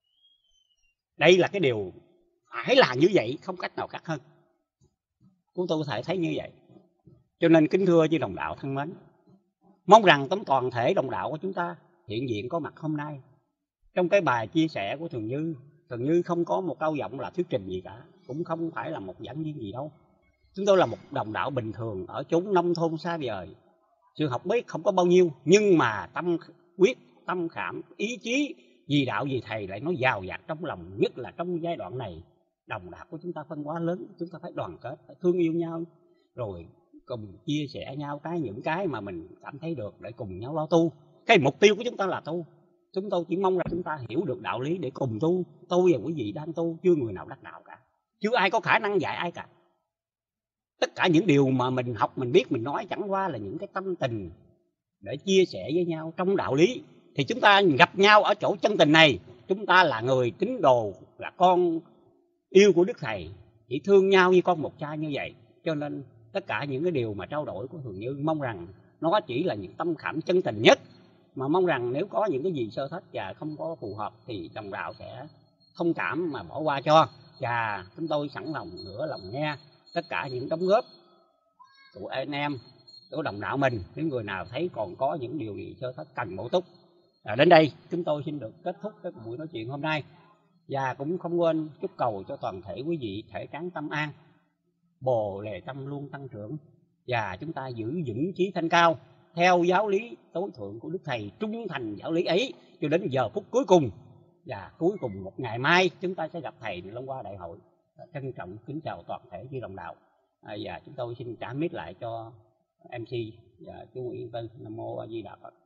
Đây là cái điều phải là như vậy, không cách nào khác hơn. Chúng tôi có thể thấy như vậy. Cho nên kính thưa với đồng đạo thân mến, mong rằng tấm toàn thể đồng đạo của chúng ta hiện diện có mặt hôm nay. Trong cái bài chia sẻ của Thường Như không có một câu giọng là thuyết trình gì cả, cũng không phải là một giảng viên gì đâu. Chúng tôi là một đồng đạo bình thường ở chốn nông thôn xa vời. Sự học biết không có bao nhiêu, nhưng mà tâm quyết, tâm khảm, ý chí vì đạo vì Thầy lại nó dào dạt trong lòng. Nhất là trong giai đoạn này, đồng đạo của chúng ta phân hóa lớn, chúng ta phải đoàn kết, phải thương yêu nhau, rồi cùng chia sẻ nhau những cái mà mình cảm thấy được để cùng nhau lo tu. Cái mục tiêu của chúng ta là tu. Chúng tôi chỉ mong rằng chúng ta hiểu được đạo lý để cùng tu. Tôi và quý vị đang tu, chưa người nào đắc đạo cả, chưa ai có khả năng dạy ai cả. Tất cả những điều mà mình học, mình biết, mình nói chẳng qua là những cái tâm tình để chia sẻ với nhau trong đạo lý. Thì chúng ta gặp nhau ở chỗ chân tình này, chúng ta là người tín đồ, là con yêu của Đức Thầy, chỉ thương nhau như con một cha như vậy. Cho nên tất cả những cái điều mà trao đổi của Thường Như, mong rằng nó chỉ là những tâm khảm chân tình nhất. Mà mong rằng nếu có những cái gì sơ thất và không có phù hợp thì đồng đạo sẽ thông cảm mà bỏ qua cho. Và chúng tôi sẵn lòng, ngửa lòng nghe tất cả những đóng góp của anh em, của đồng đạo mình. Nếu người nào thấy còn có những điều gì sơ thất cần bổ túc. Đến đây chúng tôi xin được kết thúc cái buổi nói chuyện hôm nay. Và cũng không quên chúc cầu cho toàn thể quý vị thể tráng tâm an, bồ đề tâm luôn tăng trưởng, và chúng ta giữ vững chí thanh cao theo giáo lý tối thượng của Đức Thầy, trung thành giáo lý ấy cho đến giờ phút cuối cùng. Và cuối cùng một ngày mai chúng ta sẽ gặp Thầy Long Hoa Đại Hội. Trân trọng kính chào toàn thể chư đồng đạo. Và chúng tôi xin trả mic lại cho MC và chú Nguyễn Tư. Nam mô A Di Đà Phật.